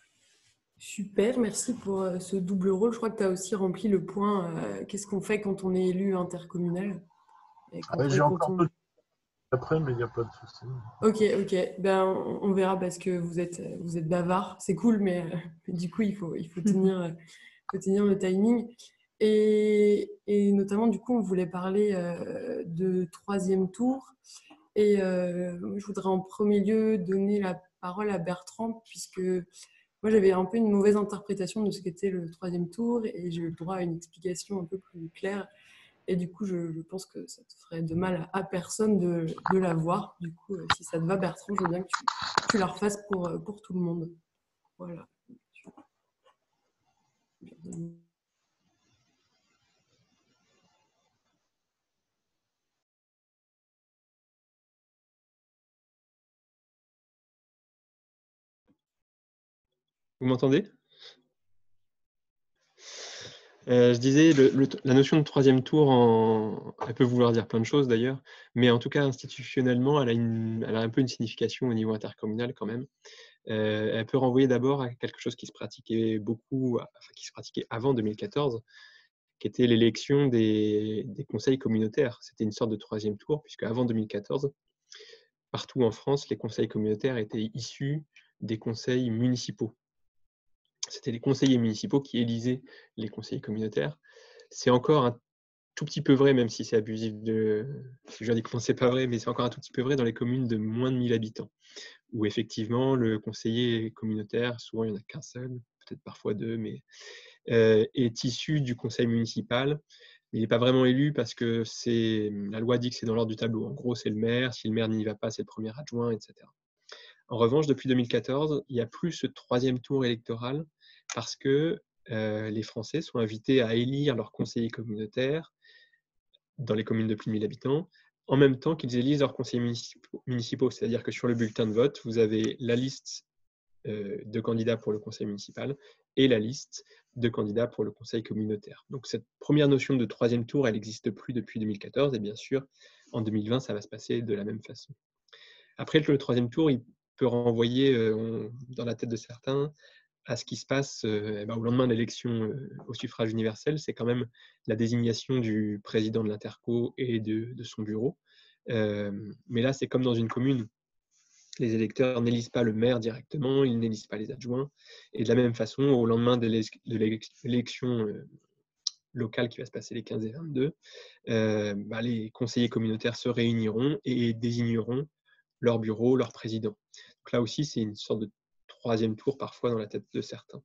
Super, merci pour euh, ce double rôle. Je crois que tu as aussi rempli le point euh, qu'est-ce qu'on fait quand on est élu intercommunal et quand, ah, J'ai encore on... peu de après, mais il n'y a pas de souci. Ok, ok. Ben, on, on verra parce que vous êtes, vous êtes bavard. C'est cool, mais, mais du coup, il faut, il faut, tenir, faut tenir le timing. Et, et notamment, du coup, on voulait parler euh, de troisième tour. Et euh, je voudrais en premier lieu donner la parole à Bertrand, puisque moi, j'avais un peu une mauvaise interprétation de ce qu'était le troisième tour et j'ai eu le droit à une explication un peu plus claire. Et du coup, je, je pense que ça te ferait de mal à personne de, de la voir. Du coup, si ça te va, Bertrand, je veux bien que tu, tu la refasses pour, pour tout le monde. Voilà. Vous m'entendez ? Euh, je disais, le, le, la notion de troisième tour, en, elle peut vouloir dire plein de choses d'ailleurs, mais en tout cas institutionnellement, elle a, une, elle a un peu une signification au niveau intercommunal quand même. Euh, elle peut renvoyer d'abord à quelque chose qui se pratiquait beaucoup, enfin, qui se pratiquait avant deux mille quatorze, qui était l'élection des, des conseils communautaires. C'était une sorte de troisième tour, puisque avant deux mille quatorze, partout en France, les conseils communautaires étaient issus des conseils municipaux. C'était les conseillers municipaux qui élisaient les conseillers communautaires. C'est encore un tout petit peu vrai, même si c'est abusif de... Si juridiquement c'est pas vrai, mais c'est encore un tout petit peu vrai dans les communes de moins de mille habitants, où effectivement le conseiller communautaire, souvent il n'y en a qu'un seul, peut-être parfois deux, mais euh, est issu du conseil municipal. Il n'est pas vraiment élu parce que c'est la loi dit que c'est dans l'ordre du tableau. En gros, c'est le maire. Si le maire n'y va pas, c'est le premier adjoint, et cetera. En revanche, depuis deux mille quatorze, il n'y a plus ce troisième tour électoral parce que euh, les Français sont invités à élire leurs conseillers communautaires dans les communes de plus de mille habitants, en même temps qu'ils élisent leurs conseillers municipaux. municipaux. C'est-à-dire que sur le bulletin de vote, vous avez la liste euh, de candidats pour le conseil municipal et la liste de candidats pour le conseil communautaire. Donc cette première notion de troisième tour, elle n'existe plus depuis deux mille quatorze, et bien sûr, en deux mille vingt, ça va se passer de la même façon. Après, le troisième tour, il peut renvoyer euh, dans la tête de certains à ce qui se passe euh, bah, au lendemain de l'élection euh, au suffrage universel. C'est quand même la désignation du président de l'Interco et de, de son bureau. Euh, mais là, c'est comme dans une commune. Les électeurs n'élisent pas le maire directement, ils n'élisent pas les adjoints. Et de la même façon, au lendemain de l'élection euh, locale qui va se passer les quinze et vingt-deux, euh, bah, les conseillers communautaires se réuniront et désigneront leur bureau, leur président. Donc là aussi, c'est une sorte de troisième tour parfois dans la tête de certains.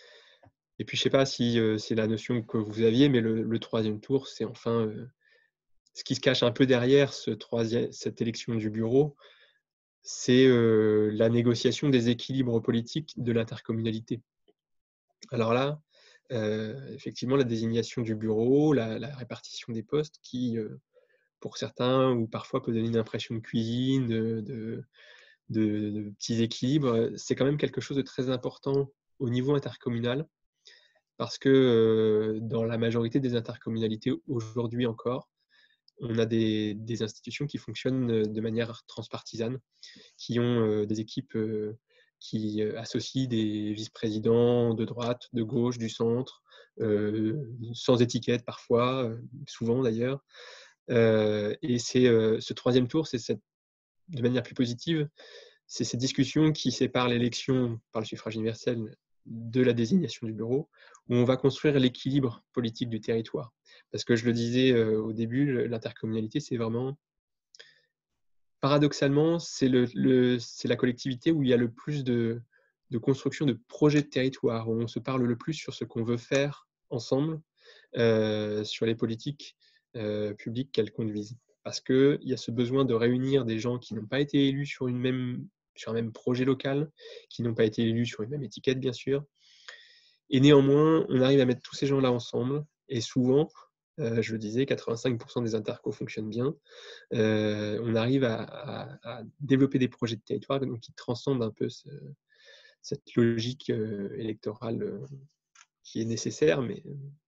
Et puis, je ne sais pas si euh, c'est la notion que vous aviez, mais le, le troisième tour, c'est enfin euh, ce qui se cache un peu derrière ce troisième, cette élection du bureau. c'est euh, la négociation des équilibres politiques de l'intercommunalité. Alors là, euh, effectivement, la désignation du bureau, la, la répartition des postes qui, euh, pour certains, ou parfois peut donner une impression de cuisine, de, de, de, de petits équilibres, c'est quand même quelque chose de très important au niveau intercommunal, parce que euh, dans la majorité des intercommunalités aujourd'hui encore, on a des, des institutions qui fonctionnent de manière transpartisane, qui ont euh, des équipes euh, qui euh, associent des vice-présidents de droite, de gauche, du centre, euh, sans étiquette parfois, euh, souvent d'ailleurs. Euh, et c'est euh, ce troisième tour, c'est cette, de manière plus positive, c'est ces discussions qui séparent l'élection par le suffrage universel de la désignation du bureau, où on va construire l'équilibre politique du territoire. Parce que je le disais euh, au début, l'intercommunalité, c'est vraiment, paradoxalement, c'est le, le, c'est la collectivité où il y a le plus de, de construction de projets de territoire, où on se parle le plus sur ce qu'on veut faire ensemble, euh, sur les politiques euh, publiques qu'elles conduisent. Parce qu'il y a ce besoin de réunir des gens qui n'ont pas été élus sur, une même, sur un même projet local, qui n'ont pas été élus sur une même étiquette, bien sûr. Et néanmoins, on arrive à mettre tous ces gens-là ensemble. Et souvent, euh, je le disais, quatre-vingt-cinq pour cent des intercos fonctionnent bien. Euh, on arrive à, à, à développer des projets de territoire donc, qui transcendent un peu ce, cette logique euh, électorale euh, qui est nécessaire, mais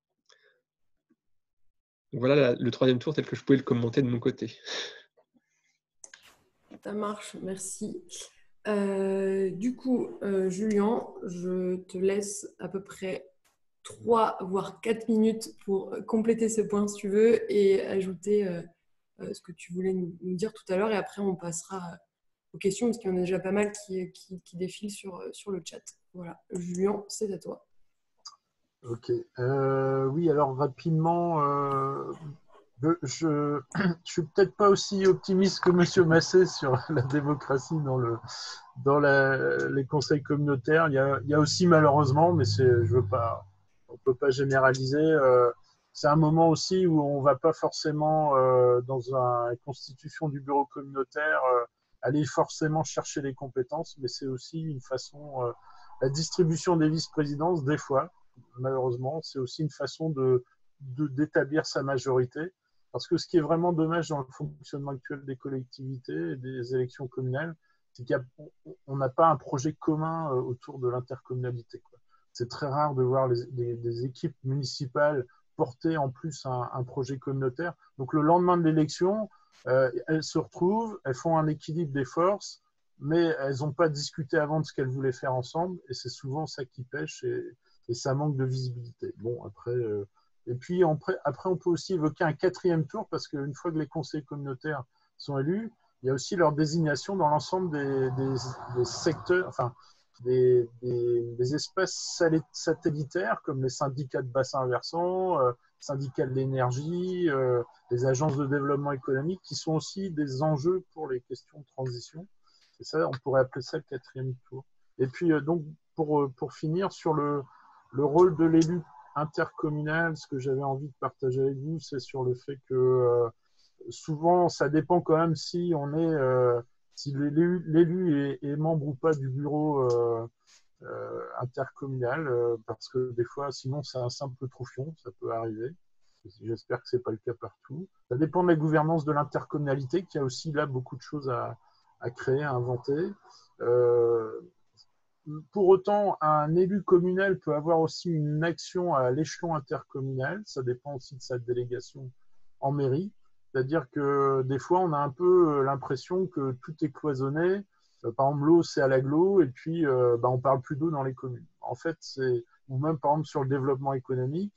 voilà la, le troisième tour tel que je pouvais le commenter de mon côté. Ça marche, merci. Euh, du coup, euh, Julien, je te laisse à peu près trois voire quatre minutes pour compléter ce point si tu veux et ajouter euh, euh, ce que tu voulais nous, nous dire tout à l'heure. Et après, on passera aux questions parce qu'il y en a déjà pas mal qui, qui, qui défilent sur, sur le chat. Voilà, Julien, c'est à toi. Ok. Euh, oui, alors rapidement, euh, je ne suis peut-être pas aussi optimiste que M. Massé sur la démocratie dans, le, dans la, les conseils communautaires. Il y a, il y a aussi malheureusement, mais c'est, je veux pas, on ne peut pas généraliser, euh, c'est un moment aussi où on ne va pas forcément, euh, dans la constitution du bureau communautaire, euh, aller forcément chercher les compétences, mais c'est aussi une façon, euh, la distribution des vice-présidences, des fois, malheureusement, c'est aussi une façon de, de, d'établir sa majorité. Parce que ce qui est vraiment dommage dans le fonctionnement actuel des collectivités et des élections communales, c'est qu'on n'a pas un projet commun autour de l'intercommunalité, quoi. C'est très rare de voir les, les, les équipes municipales porter en plus un, un projet communautaire. Donc le lendemain de l'élection, euh, elles se retrouvent, elles font un équilibre des forces, mais elles n'ont pas discuté avant de ce qu'elles voulaient faire ensemble, et c'est souvent ça qui pêche, et, et ça manque de visibilité. Bon, après... Euh, Et puis après, on peut aussi évoquer un quatrième tour parce qu'une fois que les conseils communautaires sont élus, il y a aussi leur désignation dans l'ensemble des, des, des secteurs, enfin des, des, des espaces satellitaires comme les syndicats de bassins versants, euh, syndicats de l'énergie, euh, les agences de développement économique qui sont aussi des enjeux pour les questions de transition. Et ça, on pourrait appeler ça le quatrième tour. Et puis euh, donc pour, pour finir sur le, le rôle de l'élu intercommunal, ce que j'avais envie de partager avec vous, c'est sur le fait que euh, souvent, ça dépend quand même si on est, euh, si l'élu, l'élu est, est membre ou pas du bureau euh, euh, intercommunal, euh, parce que des fois, sinon, c'est un simple troufion, ça peut arriver. J'espère que c'est pas le cas partout. Ça dépend de la gouvernance de l'intercommunalité, qui a aussi là beaucoup de choses à, à créer, à inventer. Euh, Pour autant, un élu communal peut avoir aussi une action à l'échelon intercommunal. Ça dépend aussi de sa délégation en mairie. C'est-à-dire que des fois, on a un peu l'impression que tout est cloisonné. Par exemple, l'eau, c'est à l'agglo, et puis euh, bah, on ne parle plus d'eau dans les communes. En fait, c'est, ou même par exemple sur le développement économique,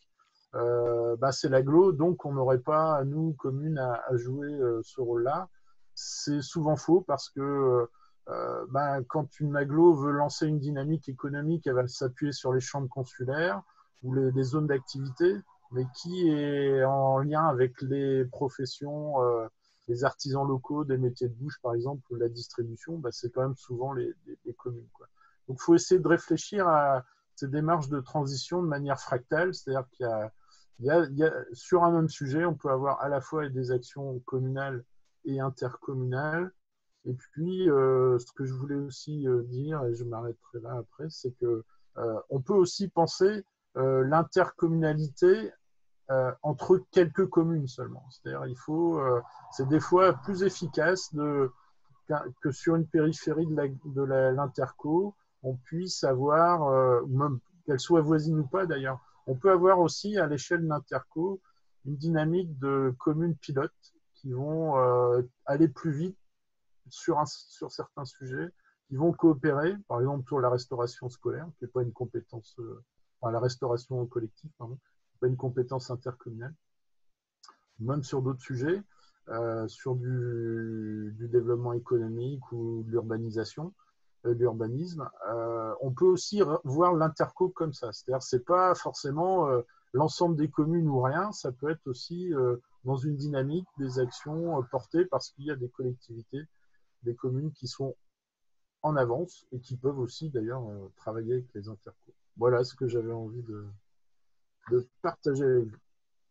euh, bah, c'est l'agglo, donc on n'aurait pas, nous, communes, à, à jouer euh, ce rôle-là. C'est souvent faux parce que Euh, ben, quand une agglo veut lancer une dynamique économique, elle va s'appuyer sur les chambres consulaires ou les, les zones d'activité, mais qui est en lien avec les professions, euh, les artisans locaux, des métiers de bouche par exemple, ou la distribution, ben, c'est quand même souvent les, les, les communes, quoi. Donc il faut essayer de réfléchir à ces démarches de transition de manière fractale, c'est-à-dire qu'il y a, il y a, il y a, sur un même sujet, on peut avoir à la fois des actions communales et intercommunales. Et puis, euh, ce que je voulais aussi euh, dire, et je m'arrêterai là après, c'est que euh, on peut aussi penser euh, l'intercommunalité euh, entre quelques communes seulement. C'est-à-dire, il faut, euh, c'est des fois plus efficace de, que sur une périphérie de, la, de la, l'interco, on puisse avoir, euh, même qu'elle soit voisine ou pas d'ailleurs, on peut avoir aussi à l'échelle de l'interco une dynamique de communes pilotes qui vont euh, aller plus vite sur, un, sur certains sujets, qui vont coopérer, par exemple sur la restauration scolaire, qui n'est pas une compétence, euh, enfin, la restauration collective, pardon, pas une compétence intercommunale, même sur d'autres sujets, euh, sur du, du développement économique ou de l'urbanisation, euh, de l'urbanisme. Euh, on peut aussi voir l'interco comme ça, c'est-à-dire c'est pas forcément euh, l'ensemble des communes ou rien, ça peut être aussi euh, dans une dynamique des actions euh, portées parce qu'il y a des collectivités, des communes qui sont en avance et qui peuvent aussi d'ailleurs euh, travailler avec les intercos. Voilà ce que j'avais envie de, de partager avec vous.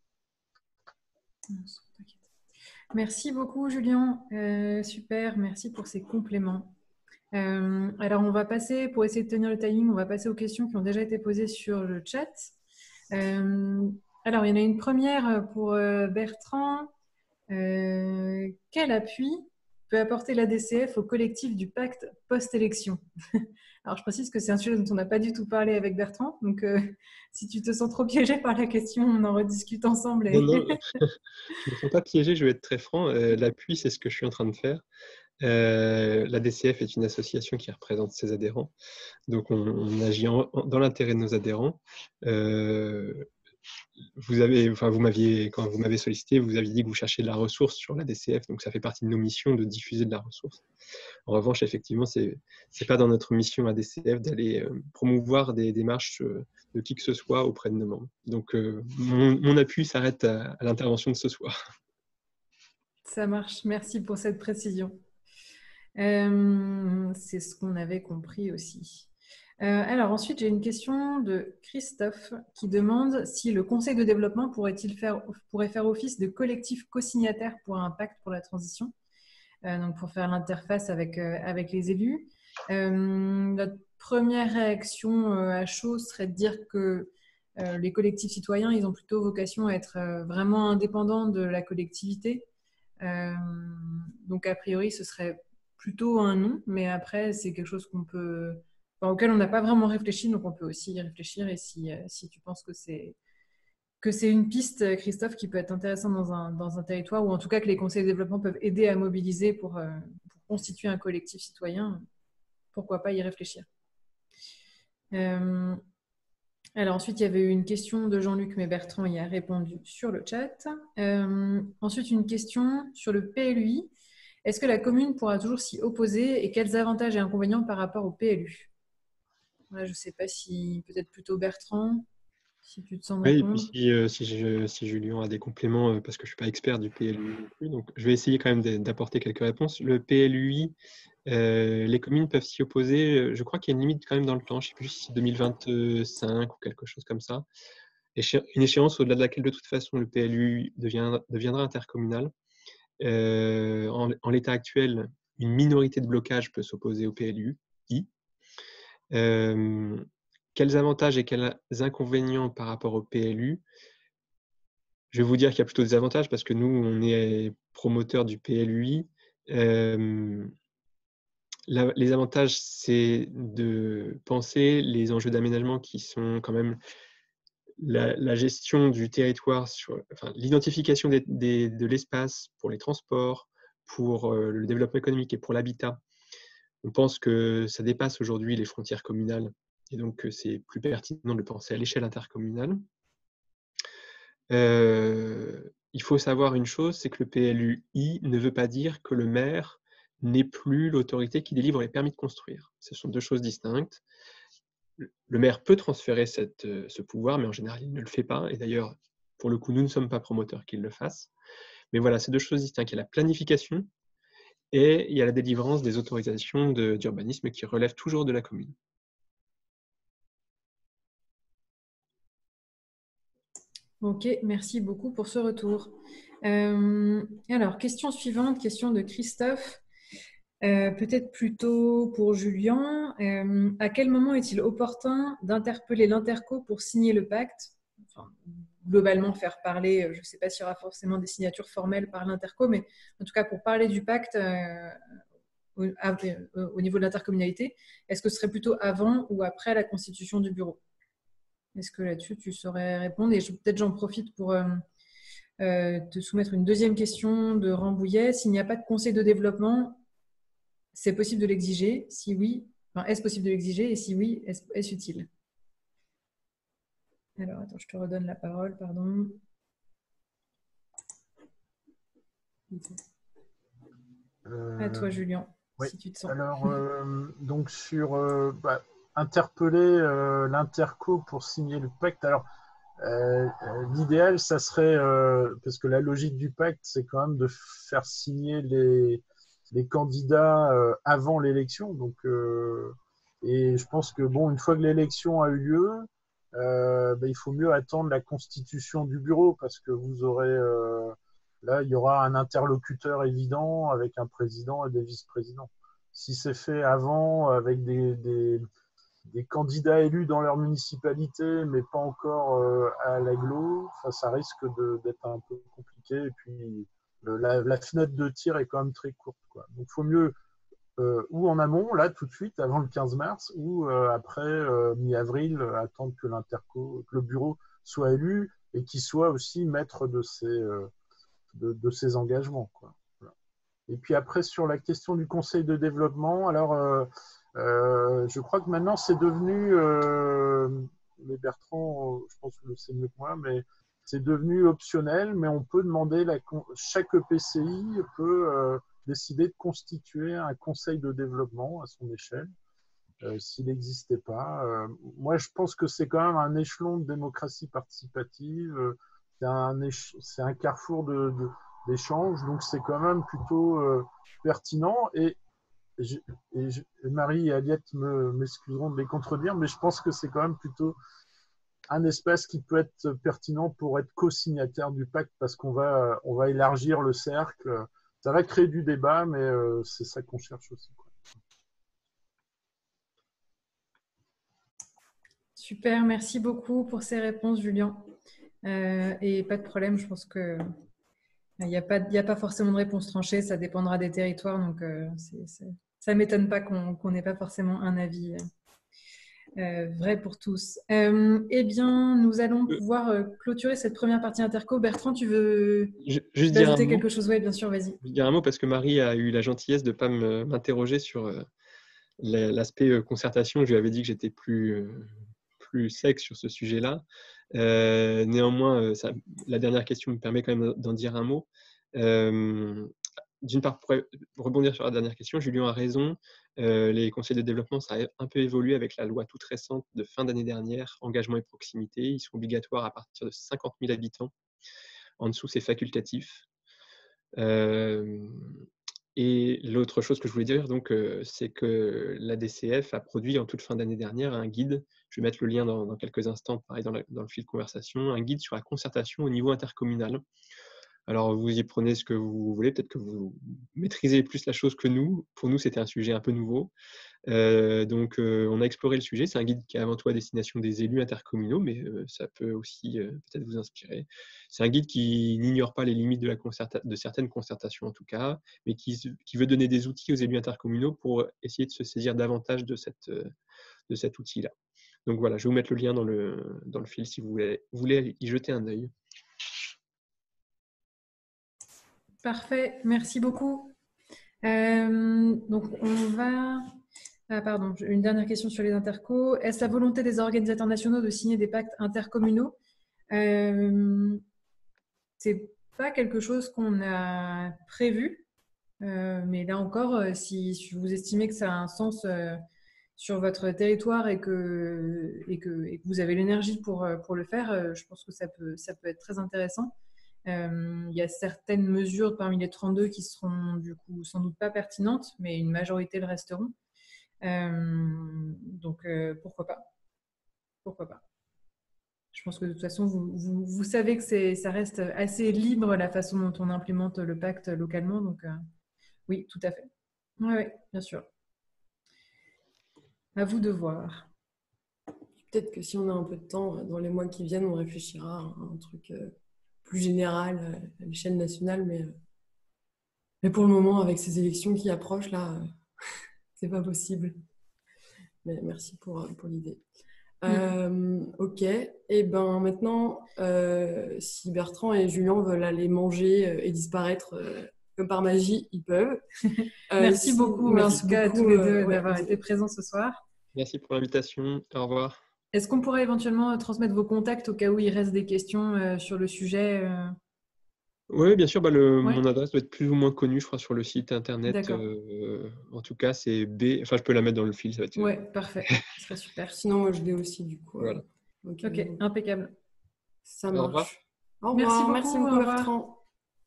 Merci beaucoup, Julien. Euh, super, merci pour ces compléments. Euh, alors, on va passer, pour essayer de tenir le timing, on va passer aux questions qui ont déjà été posées sur le chat. Euh, alors, il y en a une première pour euh, Bertrand. Euh, quel appui peut apporter l'A D C F au collectif du pacte post-élection? Alors, je précise que c'est un sujet dont on n'a pas du tout parlé avec Bertrand. Donc, euh, si tu te sens trop piégé par la question, on en rediscute ensemble. Et... Non, non, je ne me sens pas piégé, je vais être très franc. Euh, l'appui, c'est ce que je suis en train de faire. Euh, l'A D C F est une association qui représente ses adhérents. Donc, on, on agit en, en, dans l'intérêt de nos adhérents. Euh, vous avez, enfin, vous m'aviez, quand vous m'avez sollicité, vous aviez dit que vous cherchiez de la ressource sur l'A D C F. Donc, ça fait partie de nos missions de diffuser de la ressource. En revanche, effectivement, ce n'est pas dans notre mission A D C F d'aller euh, promouvoir des démarches euh, de qui que ce soit auprès de nos membres. Donc, euh, mon, mon appui s'arrête à, à l'intervention de ce soir. Ça marche. Merci pour cette précision. Euh, c'est ce qu'on avait compris aussi. Euh, alors ensuite, j'ai une question de Christophe qui demande si le conseil de développement pourrait-il faire, pourrait faire office de collectif co-signataire pour un pacte pour la transition, euh, donc pour faire l'interface avec, euh, avec les élus. Euh, notre première réaction euh, à chaud serait de dire que euh, les collectifs citoyens, ils ont plutôt vocation à être euh, vraiment indépendants de la collectivité. Euh, donc a priori, ce serait plutôt un non, mais après, c'est quelque chose qu'on peut, enfin, auquel on n'a pas vraiment réfléchi, donc on peut aussi y réfléchir. Et si, euh, si tu penses que c'est que c'est une piste, Christophe, qui peut être intéressante dans un, dans un territoire, ou en tout cas que les conseils de développement peuvent aider à mobiliser pour, euh, pour constituer un collectif citoyen, pourquoi pas y réfléchir. Euh, alors ensuite, il y avait eu une question de Jean-Luc, mais Bertrand y a répondu sur le chat. Euh, ensuite, une question sur le P L U I. Est-ce que la commune pourra toujours s'y opposer et quels avantages et inconvénients par rapport au P L U? Là, je ne sais pas si peut-être plutôt Bertrand, si tu te sens Oui, répondre. et puis si, euh, si, je, si Julien a des compléments, euh, parce que je ne suis pas expert du P L U I non plus, donc je vais essayer quand même d'apporter quelques réponses. Le P L U I, euh, les communes peuvent s'y opposer. Je crois qu'il y a une limite quand même dans le temps, je ne sais plus si c'est deux mille vingt-cinq ou quelque chose comme ça. Une échéance au-delà de laquelle, de toute façon, le P L U I devient, deviendra intercommunal. Euh, en en l'état actuel, une minorité de blocage peut s'opposer au P L U I. Euh, quels avantages et quels inconvénients par rapport au P L U? Je vais vous dire qu'il y a plutôt des avantages parce que nous, on est promoteurs du P L U I. Euh, la, les avantages, c'est de penser les enjeux d'aménagement qui sont quand même la, la gestion du territoire, sur, enfin, l'identification des, des, de l'espace pour les transports, pour euh, le développement économique et pour l'habitat. On pense que ça dépasse aujourd'hui les frontières communales et donc c'est plus pertinent de le penser à l'échelle intercommunale. Euh, il faut savoir une chose, c'est que le P L U I ne veut pas dire que le maire n'est plus l'autorité qui délivre les permis de construire. Ce sont deux choses distinctes. Le maire peut transférer cette, ce pouvoir, mais en général, il ne le fait pas. Et d'ailleurs, pour le coup, nous ne sommes pas promoteurs qu'il le fasse. Mais voilà, c'est deux choses distinctes. Il y a la planification et il y a la délivrance des autorisations d'urbanisme qui relèvent toujours de la commune. Ok, merci beaucoup pour ce retour. Euh, alors, question suivante, question de Christophe. Euh, peut-être plutôt pour Julien, euh, à quel moment est-il opportun d'interpeller l'interco pour signer le pacte? Enfin, globalement, faire parler, je ne sais pas s'il y aura forcément des signatures formelles par l'interco, mais en tout cas, pour parler du pacte euh, au, à, au niveau de l'intercommunalité, est-ce que ce serait plutôt avant ou après la constitution du bureau? Est-ce que là-dessus, tu saurais répondre? Et peut-être j'en profite pour euh, euh, te soumettre une deuxième question de Rambouillet. S'il n'y a pas de conseil de développement, c'est possible de l'exiger? Si oui, enfin, est-ce possible de l'exiger? Et si oui, est-ce est-ce utile? Alors, attends, je te redonne la parole, pardon. Euh, À toi, Julien, oui. si tu te sens. Alors, euh, donc sur euh, bah, interpeller euh, l'interco pour signer le pacte. Alors, euh, l'idéal, ça serait, euh, parce que la logique du pacte, c'est quand même de faire signer les, les candidats euh, avant l'élection. Donc, euh, et je pense que bon, une fois que l'élection a eu lieu, euh, bah, il faut mieux attendre la constitution du bureau parce que vous aurez euh, là, il y aura un interlocuteur évident avec un président et des vice-présidents. Si c'est fait avant avec des, des, des candidats élus dans leur municipalité, mais pas encore euh, à l'agglo, enfin, ça risque d'être un peu compliqué. Et puis, le, la, la fenêtre de tir est quand même très courte, quoi. Donc, il faut mieux euh, ou en amont, là, tout de suite, avant le quinze mars, ou euh, après, euh, mi-avril, euh, attendre que l'interco, que le bureau soit élu et qu'il soit aussi maître de ses, euh, de, de ses engagements, quoi. Voilà. Et puis après, sur la question du conseil de développement, alors, euh, euh, je crois que maintenant, c'est devenu, euh, mais Bertrand, je pense que le sait mieux que moi, mais c'est devenu optionnel, mais on peut demander, la, chaque E P C I peut euh, décider de constituer un conseil de développement à son échelle, euh, s'il n'existait pas. Euh, moi, je pense que c'est quand même un échelon de démocratie participative, euh, c'est un, c'est un carrefour de, de, d'échanges, donc c'est quand même plutôt euh, pertinent. Et, et, et, et Marie et Aliette me, m'excuseront de les contredire, mais je pense que c'est quand même plutôt un espace qui peut être pertinent pour être co-signataire du pacte parce qu'on va, on va élargir le cercle. Ça va créer du débat, mais euh, c'est ça qu'on cherche aussi, quoi. Super, merci beaucoup pour ces réponses, Julien. Euh, et pas de problème, je pense que il n'y a pas, il n'y a pas forcément de réponse tranchée, ça dépendra des territoires, donc euh, c'est, c'est, ça ne m'étonne pas qu'on qu'on n'ait pas forcément un avis euh, vrai pour tous. Euh, eh bien, nous allons pouvoir euh, clôturer cette première partie interco. Bertrand, tu veux, Je, tu juste veux dire un ajouter mot. quelque chose? Oui, bien sûr, vas-y. Je vais dire un mot parce que Marie a eu la gentillesse de ne pas me- m'interroger sur euh, l'aspect euh, concertation. Je lui avais dit que j'étais plus, euh, plus sec sur ce sujet-là. Euh, néanmoins, euh, ça, la dernière question me permet quand même d'en dire un mot. Euh, D'une part, pour rebondir sur la dernière question, Julien a raison. Euh, les conseils de développement, ça a un peu évolué avec la loi toute récente de fin d'année dernière, engagement et proximité. Ils sont obligatoires à partir de cinquante mille habitants. En dessous, c'est facultatif. Euh, et l'autre chose que je voulais dire, donc, euh, c'est que la D C F a produit en toute fin d'année dernière un guide. Je vais mettre le lien dans, dans quelques instants, pareil dans, la, dans le fil de conversation, un guide sur la concertation au niveau intercommunal. Alors, vous y prenez ce que vous voulez. Peut-être que vous maîtrisez plus la chose que nous. Pour nous, c'était un sujet un peu nouveau. Euh, donc, euh, on a exploré le sujet. C'est un guide qui est avant tout à destination des élus intercommunaux, mais euh, ça peut aussi euh, peut-être vous inspirer. C'est un guide qui n'ignore pas les limites de, la concerta de certaines concertations, en tout cas, mais qui, qui veut donner des outils aux élus intercommunaux pour essayer de se saisir davantage de, cette, de cet outil-là. Donc voilà, je vais vous mettre le lien dans le, dans le fil si vous voulez, vous voulez y jeter un œil. Parfait, merci beaucoup. Euh, donc, on va... Ah, pardon, une dernière question sur les intercos. Est-ce la volonté des organisateurs nationaux de signer des pactes intercommunaux? euh, C'est pas quelque chose qu'on a prévu, euh, mais là encore, euh, si, si vous estimez que ça a un sens euh, sur votre territoire et que, et que, et que vous avez l'énergie pour, pour le faire, euh, je pense que ça peut, ça peut être très intéressant. Euh, il y a certaines mesures parmi les trente-deux qui seront du coup sans doute pas pertinentes, mais une majorité le resteront. Euh, donc euh, pourquoi pas? Pourquoi pas? Je pense que de toute façon, vous, vous, vous savez que ça reste assez libre la façon dont on implémente le pacte localement. Donc euh, oui, tout à fait. Oui, ouais, bien sûr. À vous de voir. Peut-être que si on a un peu de temps, dans les mois qui viennent, on réfléchira à un truc euh, plus général euh, à l'échelle nationale. Mais, euh, mais pour le moment, avec ces élections qui approchent, là, euh, c'est pas possible. Mais merci pour, euh, pour l'idée. Mm. Euh, ok. Et ben maintenant, euh, si Bertrand et Julien veulent aller manger euh, et disparaître euh, comme par magie, ils peuvent. Euh, Merci si- beaucoup, en merci tout cas, à beaucoup, tous les euh, deux ouais, d'avoir de- été présents ce soir. Merci pour l'invitation. Au revoir. Est-ce qu'on pourrait éventuellement transmettre vos contacts au cas où il reste des questions euh, sur le sujet euh... Oui, bien sûr, bah, le, Ouais, mon adresse doit être plus ou moins connue, je crois, sur le site internet. d'accord. Euh, en tout cas, c'est B. Enfin, je peux la mettre dans le fil. Ça va être, Ouais, parfait. Ce serait super. Sinon, moi, je l'ai aussi, du coup. euh, voilà. ok, Ok, bon, impeccable. ça Au revoir. marche. Au Merci revoir. beaucoup, Merci au beaucoup, revoir. Bertrand.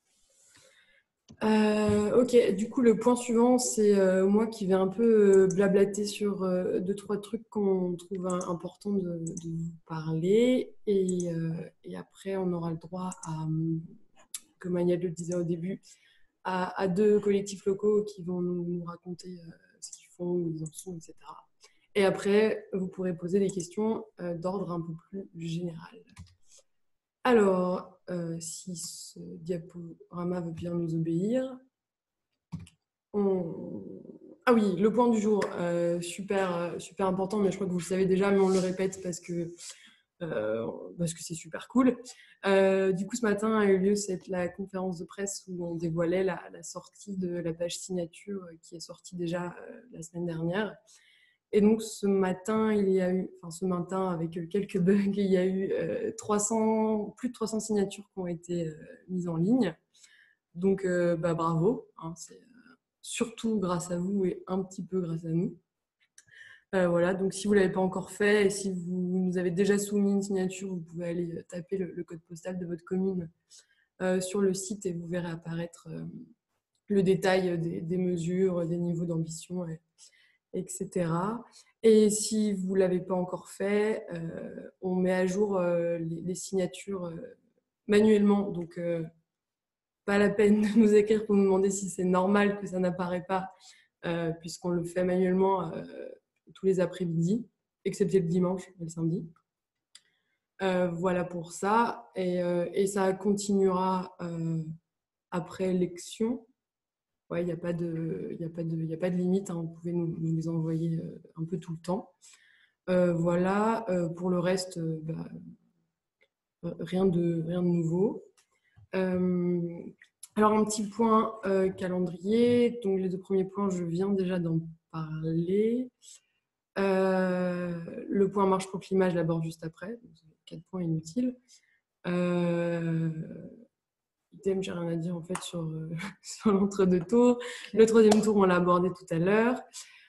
Euh, ok, du coup, le point suivant, c'est euh, moi qui vais un peu euh, blablater sur euh, deux, trois trucs qu'on trouve euh, important de, de vous parler. Et, euh, et après, on aura le droit à, hum, comme Agnès le disait au début, à, à deux collectifs locaux qui vont nous, nous raconter euh, ce qu'ils font, où ils en sont, et cetera. Et après, vous pourrez poser des questions euh, d'ordre un peu plus général. Alors, euh, si ce diaporama veut bien nous obéir, on... Ah oui, le point du jour, euh, super, super important, mais je crois que vous le savez déjà, mais on le répète parce que euh, parce que c'est super cool. Euh, du coup, ce matin a eu lieu cette, la conférence de presse où on dévoilait la, la sortie de la page signature qui est sortie déjà euh, la semaine dernière. Et donc, ce matin, il y a eu, enfin ce matin, avec quelques bugs, il y a eu euh, trois cents, plus de trois cents signatures qui ont été euh, mises en ligne. Donc, euh, bah, bravo. Hein, c'est euh, surtout grâce à vous et un petit peu grâce à nous. Euh, voilà, donc si vous ne l'avez pas encore fait et si vous nous avez déjà soumis une signature, vous pouvez aller taper le, le code postal de votre commune euh, sur le site et vous verrez apparaître euh, le détail des, des mesures, des niveaux d'ambition, et, etc. Et si vous ne l'avez pas encore fait, euh, on met à jour euh, les, les signatures euh, manuellement. Donc, euh, pas la peine de nous écrire pour nous demander si c'est normal que ça n'apparaît pas, euh, puisqu'on le fait manuellement euh, tous les après-midi, excepté le dimanche et le samedi. Euh, voilà pour ça. Et, euh, et ça continuera euh, après l'élection. Ouais, il n'y a pas de, il y a pas de, il y a pas de limite. Hein. Vous pouvez nous, nous les envoyer euh, un peu tout le temps. Euh, voilà. Euh, pour le reste, euh, bah, rien de, rien de nouveau. Euh, alors, un petit point euh, calendrier. Donc, les deux premiers points, je viens déjà d'en parler. Euh, le point marche pour climat, je l'aborde juste après. Donc, quatre points inutiles. Euh, idem, j'ai rien à dire en fait sur, euh, sur l'entre-deux tours. Le troisième tour, on l'a abordé tout à l'heure.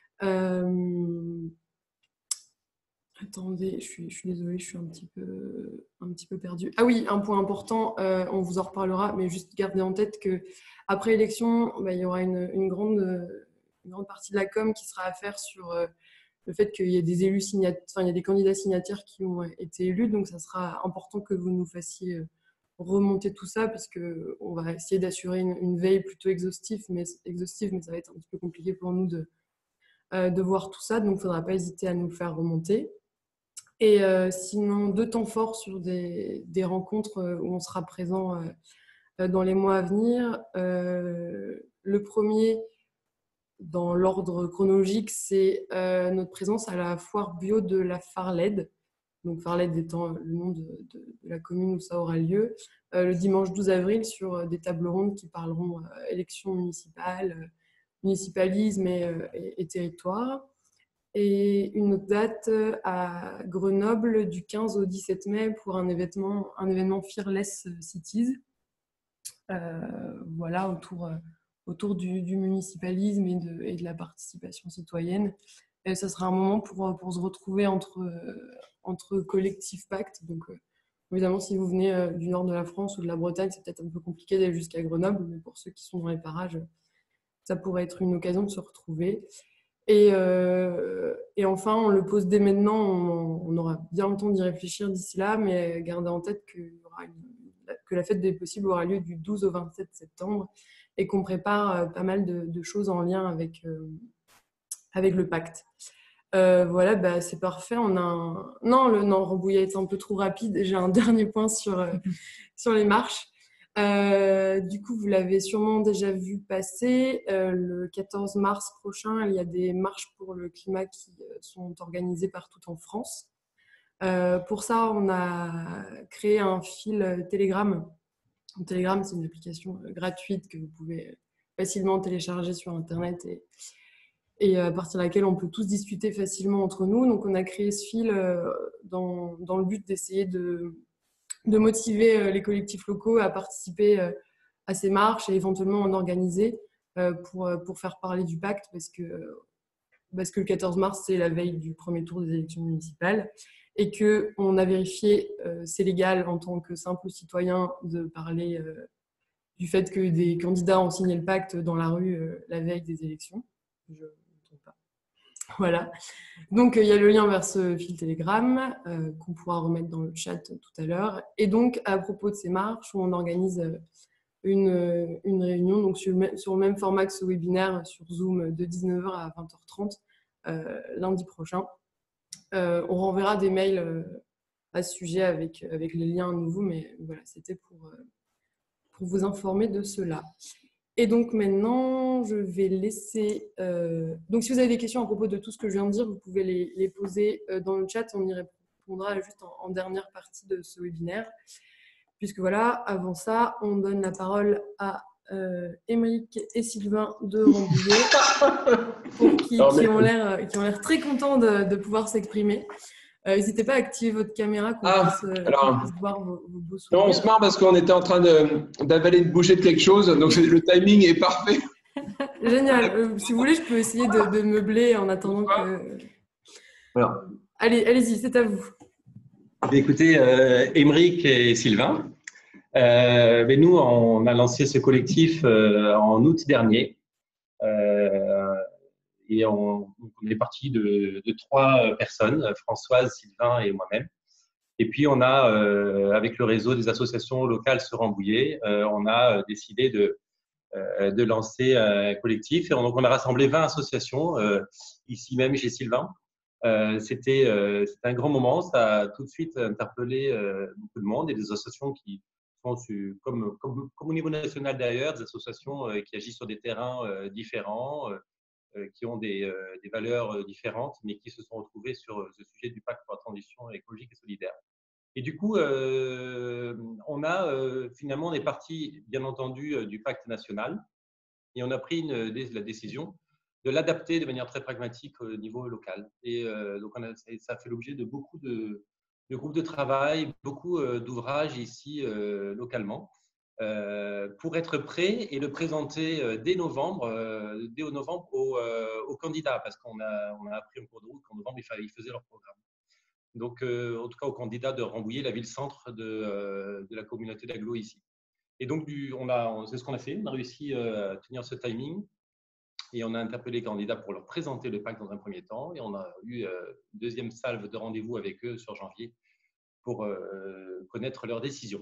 Euh, attendez, je suis, je suis désolée, je suis un petit peu, un petit peu perdue. Ah oui, un point important, euh, on vous en reparlera, mais juste gardez en tête que après l'élection, bah, il y aura une, une, grande, une grande partie de la com qui sera à faire sur euh, le fait qu'il y ait des élus signataires, enfin, il y a des candidats signataires qui ont été élus, donc ça sera important que vous nous fassiez remonter tout ça, puisqu'on va essayer d'assurer une, une veille plutôt exhaustive mais, exhaustive, mais ça va être un petit peu compliqué pour nous de, euh, de voir tout ça, donc il ne faudra pas hésiter à nous le faire remonter. Et euh, sinon, deux temps forts sur des, des rencontres où on sera présent euh, dans les mois à venir. Euh, le premier, dans l'ordre chronologique, c'est euh, notre présence à la foire bio de la Farled. Donc Farled étant le nom de, de, de la commune où ça aura lieu, euh, le dimanche douze avril sur euh, des tables rondes qui parleront euh, élections municipales, euh, municipalisme et, euh, et, et territoire. Et une autre date à Grenoble du quinze au dix-sept mai pour un événement, un événement Fearless Cities. Euh, voilà, autour, euh, autour du, du municipalisme et de, et de la participation citoyenne. Et ça sera un moment pour, pour se retrouver entre, euh, entre collectifs pactes. Donc, euh, évidemment, si vous venez euh, du nord de la France ou de la Bretagne, c'est peut-être un peu compliqué d'aller jusqu'à Grenoble, mais pour ceux qui sont dans les parages, ça pourrait être une occasion de se retrouver. Et, euh, et enfin, on le pose dès maintenant, on, on aura bien le temps d'y réfléchir d'ici là, mais gardez en tête que, y aura une, que la fête des possibles aura lieu du douze au vingt-sept septembre. et qu'on prépare euh, pas mal de, de choses en lien avec, euh, avec le pacte. Euh, voilà, bah, c'est parfait. On a un... Non, le non, Rambouillet est un peu trop rapide. J'ai un dernier point sur, euh, sur les marches. Euh, du coup, vous l'avez sûrement déjà vu passer. Euh, le quatorze mars prochain, il y a des marches pour le climat qui euh, sont organisées partout en France. Euh, pour ça, on a créé un fil Telegram. Telegram, c'est une application gratuite que vous pouvez facilement télécharger sur Internet et, et à partir de laquelle on peut tous discuter facilement entre nous. Donc, on a créé ce fil euh, dans, dans le but d'essayer de, de motiver les collectifs locaux à participer euh, à ces marches et éventuellement en organiser euh, pour, pour faire parler du pacte parce que, parce que le quatorze mars, c'est la veille du premier tour des élections municipales et qu'on a vérifié, euh, c'est légal en tant que simple citoyen de parler euh, du fait que des candidats ont signé le pacte dans la rue euh, la veille des élections. Je ne me trompe pas. Voilà. Donc, il euh, y a le lien vers ce fil Telegram euh, qu'on pourra remettre dans le chat tout à l'heure. Et donc, à propos de ces marches, où on organise une, une réunion donc sur, le, sur le même format que ce webinaire sur Zoom de dix-neuf heures à vingt heures trente euh, lundi prochain. Euh, on renverra des mails euh, à ce sujet avec, avec les liens à nouveau, mais voilà, c'était pour, euh, pour vous informer de cela. Et donc maintenant, je vais laisser... Euh... Donc si vous avez des questions à propos de tout ce que je viens de dire, vous pouvez les, les poser dans le chat, on y répondra juste en, en dernière partie de ce webinaire. Puisque voilà, avant ça, on donne la parole à euh, Émeric et Sylvain de Rambouillet, pour qui, qui ont l'air qui ont l'air très contents de, de pouvoir s'exprimer. Euh, N'hésitez pas à activer votre caméra qu'on ah, puisse, euh, alors, puisse voir vos, vos beaux sourires. Non, on se marre parce qu'on était en train d'avaler une bouchée de quelque chose, donc le timing est parfait. Génial. Euh, si vous voulez, je peux essayer de, de meubler en attendant que... Alors, allez, allez-y, c'est à vous. Écoutez, euh, Émeric et Sylvain, euh, mais nous, on a lancé ce collectif euh, en août dernier. Euh, et on, on est parti de, de trois personnes, Françoise, Sylvain et moi-même. Et puis, on a, euh, avec le réseau des associations locales sur Rambouillet, euh, on a décidé de, euh, de lancer un collectif. Et on, donc, on a rassemblé vingt associations, euh, ici même chez Sylvain. Euh, C'était euh, un grand moment. Ça a tout de suite interpellé euh, beaucoup de monde et des associations qui sont, comme, comme, comme au niveau national d'ailleurs, des associations euh, qui agissent sur des terrains euh, différents, euh, qui ont des, euh, des valeurs différentes, mais qui se sont retrouvées sur ce sujet du pacte pour la transition écologique et solidaire. Et du coup, euh, on a euh, finalement, on est parti, bien entendu, euh, du pacte national et on a pris une, la décision de l'adapter de manière très pragmatique au niveau local. Et euh, donc, on a, ça a fait l'objet de beaucoup de, de groupes de travail, beaucoup euh, d'ouvrages ici euh, localement euh, pour être prêt et le présenter euh, dès novembre, euh, dès au novembre aux, euh, aux candidats, parce qu'on a, on a appris en cours de route qu'en novembre, il fallait, ils faisaient leur programme. Donc, euh, en tout cas, aux candidats de Rambouillet, la ville-centre de, euh, de la communauté d'Aglo ici. Et donc, du, on a, c'est ce qu'on a fait. On a réussi euh, à tenir ce timing et on a interpellé les candidats pour leur présenter le pacte dans un premier temps. Et on a eu euh, une deuxième salve de rendez-vous avec eux sur janvier pour euh, connaître leurs décisions.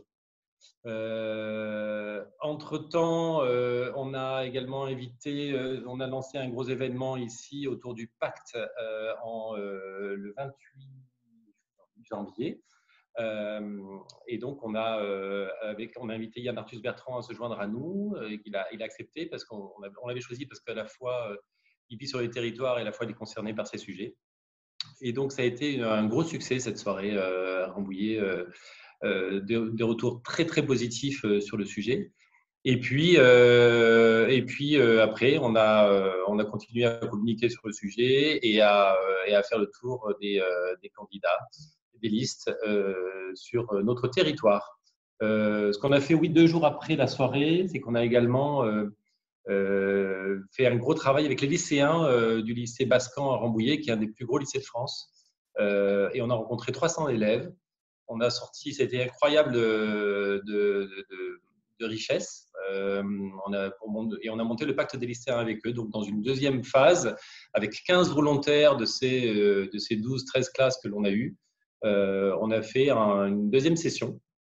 Euh, entre-temps, euh, on a également invité, euh, on a lancé un gros événement ici autour du pacte euh, en, euh, le vingt-huit janvier. Euh, et donc, on a, euh, avec, on a invité Yann Arthus Bertrand à se joindre à nous. Euh, il, a, il a accepté parce qu'on on l'avait choisi parce qu'à la fois, euh, il vit sur les territoires et à la fois, il est concerné par ces sujets. Et donc, ça a été un gros succès cette soirée euh, à Rambouillet. Euh, euh, des, des retours très, très positifs euh, sur le sujet. Et puis, euh, et puis euh, après, on a, euh, on a continué à communiquer sur le sujet et à, euh, et à faire le tour des, euh, des candidats, des listes euh, sur notre territoire. Euh, ce qu'on a fait, oui, deux jours après la soirée, c'est qu'on a également euh, euh, fait un gros travail avec les lycéens euh, du lycée Bascan à Rambouillet, qui est un des plus gros lycées de France. Euh, et on a rencontré trois cents élèves. On a sorti, c'était incroyable de, de, de, de richesse. Euh, on a, et on a monté le pacte des lycéens avec eux, donc dans une deuxième phase, avec quinze volontaires de ces, de ces douze treize classes que l'on a eues. Euh, on a fait un, une deuxième session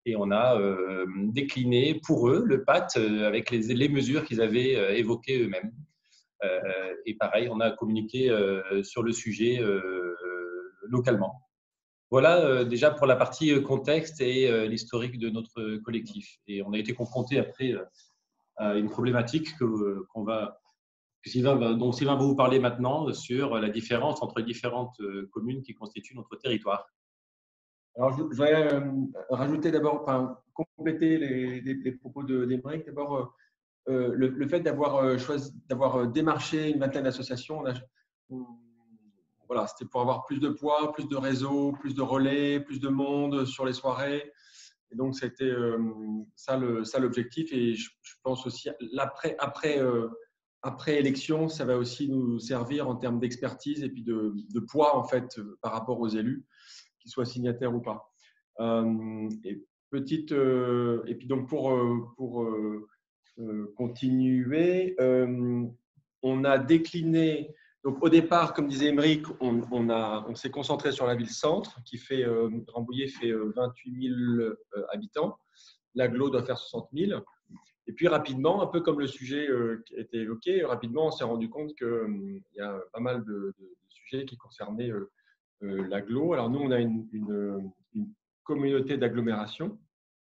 Et on a euh, décliné pour eux le pacte avec les, les mesures qu'ils avaient euh, évoquées eux-mêmes. Euh, et pareil, on a communiqué euh, sur le sujet euh, localement. Voilà euh, déjà pour la partie contexte et euh, l'historique de notre collectif. Et on a été confronté après euh, à une problématique que, qu'on va, que Sylvain va, dont Sylvain va vous parler maintenant sur la différence entre les différentes euh, communes qui constituent notre territoire. Alors, je voudrais euh, rajouter d'abord, enfin, compléter les, les, les propos d'Aymeric. D'abord, euh, le, le fait d'avoir euh, choisi, d'avoir démarché une vingtaine d'associations, on a, on, voilà, c'était pour avoir plus de poids, plus de réseau, plus de relais, plus de monde sur les soirées. Et donc, c'était euh, ça l'objectif. Et je, je pense aussi, l'après, après, euh, après élection, ça va aussi nous servir en termes d'expertise et puis de, de poids, en fait, par rapport aux élus, qu'ils soient signataires ou pas. Euh, et, petite, euh, et puis, donc, pour, pour euh, continuer, euh, on a décliné. Donc, au départ, comme disait Aymeric, on, on, on s'est concentré sur la ville-centre, qui fait, euh, Rambouillet fait euh, vingt-huit mille euh, habitants. L'Aglo doit faire soixante mille. Et puis, rapidement, un peu comme le sujet euh, qui a été évoqué, rapidement, on s'est rendu compte qu'il euh, y a pas mal de, de, de sujets qui concernaient euh, euh, l'Aglo. Alors, nous, on a une, une, une communauté d'agglomération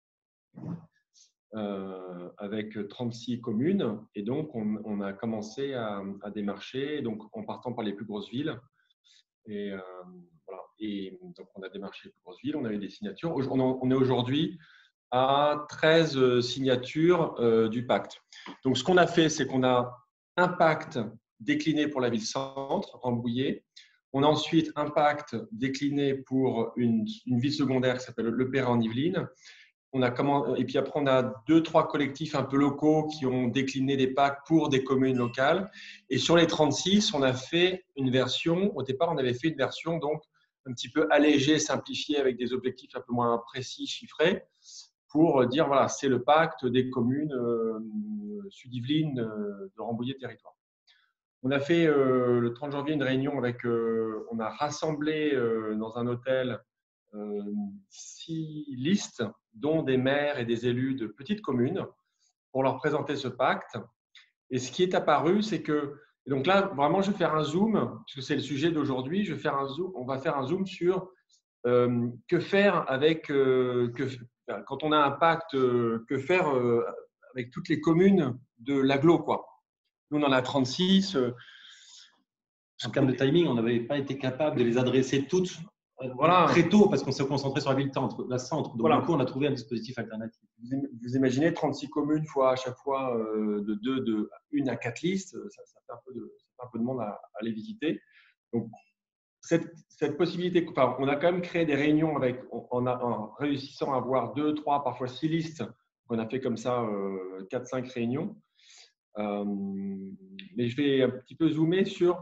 Euh, avec trente-six communes, et donc on, on a commencé à, à démarcher, donc en partant par les plus grosses villes, et, euh, voilà. Et donc on a démarché les plus grosses villes, on a eu des signatures. On, on est aujourd'hui à treize signatures euh, du pacte. Donc ce qu'on a fait, c'est qu'on a un pacte décliné pour la ville-centre, Rambouillet. On a ensuite un pacte décliné pour une, une ville secondaire qui s'appelle Le Perret en Yvelines. On a comment, et puis après, on a deux, trois collectifs un peu locaux qui ont décliné des pactes pour des communes locales. Et sur les trente-six, on a fait une version, au départ, on avait fait une version donc un petit peu allégée, simplifiée, avec des objectifs un peu moins précis, chiffrés, pour dire, voilà, c'est le pacte des communes euh, Sud-Yvelines euh, de Rambouillet Territoire. On a fait euh, le trente janvier une réunion avec, euh, on a rassemblé euh, dans un hôtel euh, six listes, dont des maires et des élus de petites communes, pour leur présenter ce pacte. Et ce qui est apparu, c'est que, et donc là, vraiment, je vais faire un zoom, parce que c'est le sujet d'aujourd'hui, je vais faire un zoom, on va faire un zoom sur euh, que faire avec, euh, que, quand on a un pacte, euh, que faire euh, avec toutes les communes de l'agglo, quoi. Nous, on en a trente-six. Euh, en termes de timing, on n'avait pas été capable de les adresser toutes voilà. très tôt, parce qu'on s'est concentré sur la ville-centre. La centre. Donc, voilà. du coup, on a trouvé un dispositif alternatif. Vous imaginez trente-six communes fois à chaque fois euh, de deux, de une à quatre listes, ça, ça, fait un peu de, ça fait un peu de monde à, à les visiter. Donc, cette, cette possibilité, enfin, on a quand même créé des réunions avec, en, a, en réussissant à avoir deux, trois, parfois six listes. On a fait comme ça euh, quatre, cinq réunions. Euh, mais je vais un petit peu zoomer sur.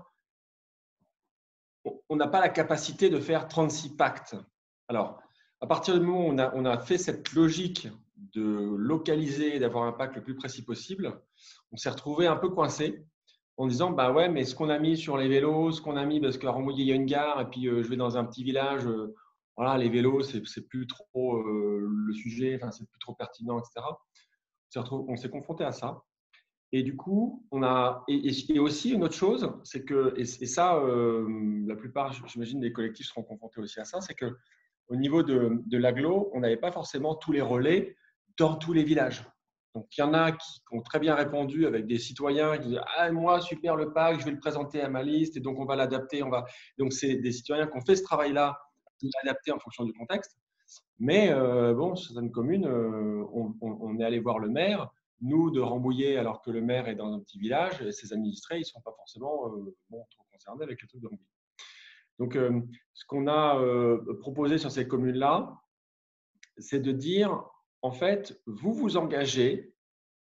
On n'a pas la capacité de faire trente-six pactes. Alors, à partir du moment où on a, on a fait cette logique de localiser et d'avoir un pacte le plus précis possible, on s'est retrouvé un peu coincé en disant bah ouais, mais ce qu'on a mis sur les vélos, ce qu'on a mis, parce qu'à Rambouillet, il y a une gare, et puis euh, je vais dans un petit village, euh, voilà, les vélos, c'est plus trop euh, le sujet, enfin, c'est plus trop pertinent, et cetera. On s'est confronté à ça. Et du coup, on a et, et aussi une autre chose, c'est que et, et ça, euh, la plupart, j'imagine, des collectifs seront confrontés aussi à ça, c'est que au niveau de, de l'agglo, on n'avait pas forcément tous les relais dans tous les villages. Donc, il y en a qui, qui ont très bien répondu avec des citoyens qui disent ah moi super le pacte, je vais le présenter à ma liste et donc on va l'adapter, on va. Donc c'est des citoyens qui ont fait ce travail-là, de l'adapter en fonction du contexte. Mais euh, bon, sur certaines communes, euh, on, on, on est allé voir le maire. Nous, de Rambouillet, alors que le maire est dans un petit village, et ses administrés, ils ne sont pas forcément euh, bon, trop concernés avec les trucs de Rambouillet. Donc, euh, ce qu'on a euh, proposé sur ces communes-là, c'est de dire, en fait, vous vous engagez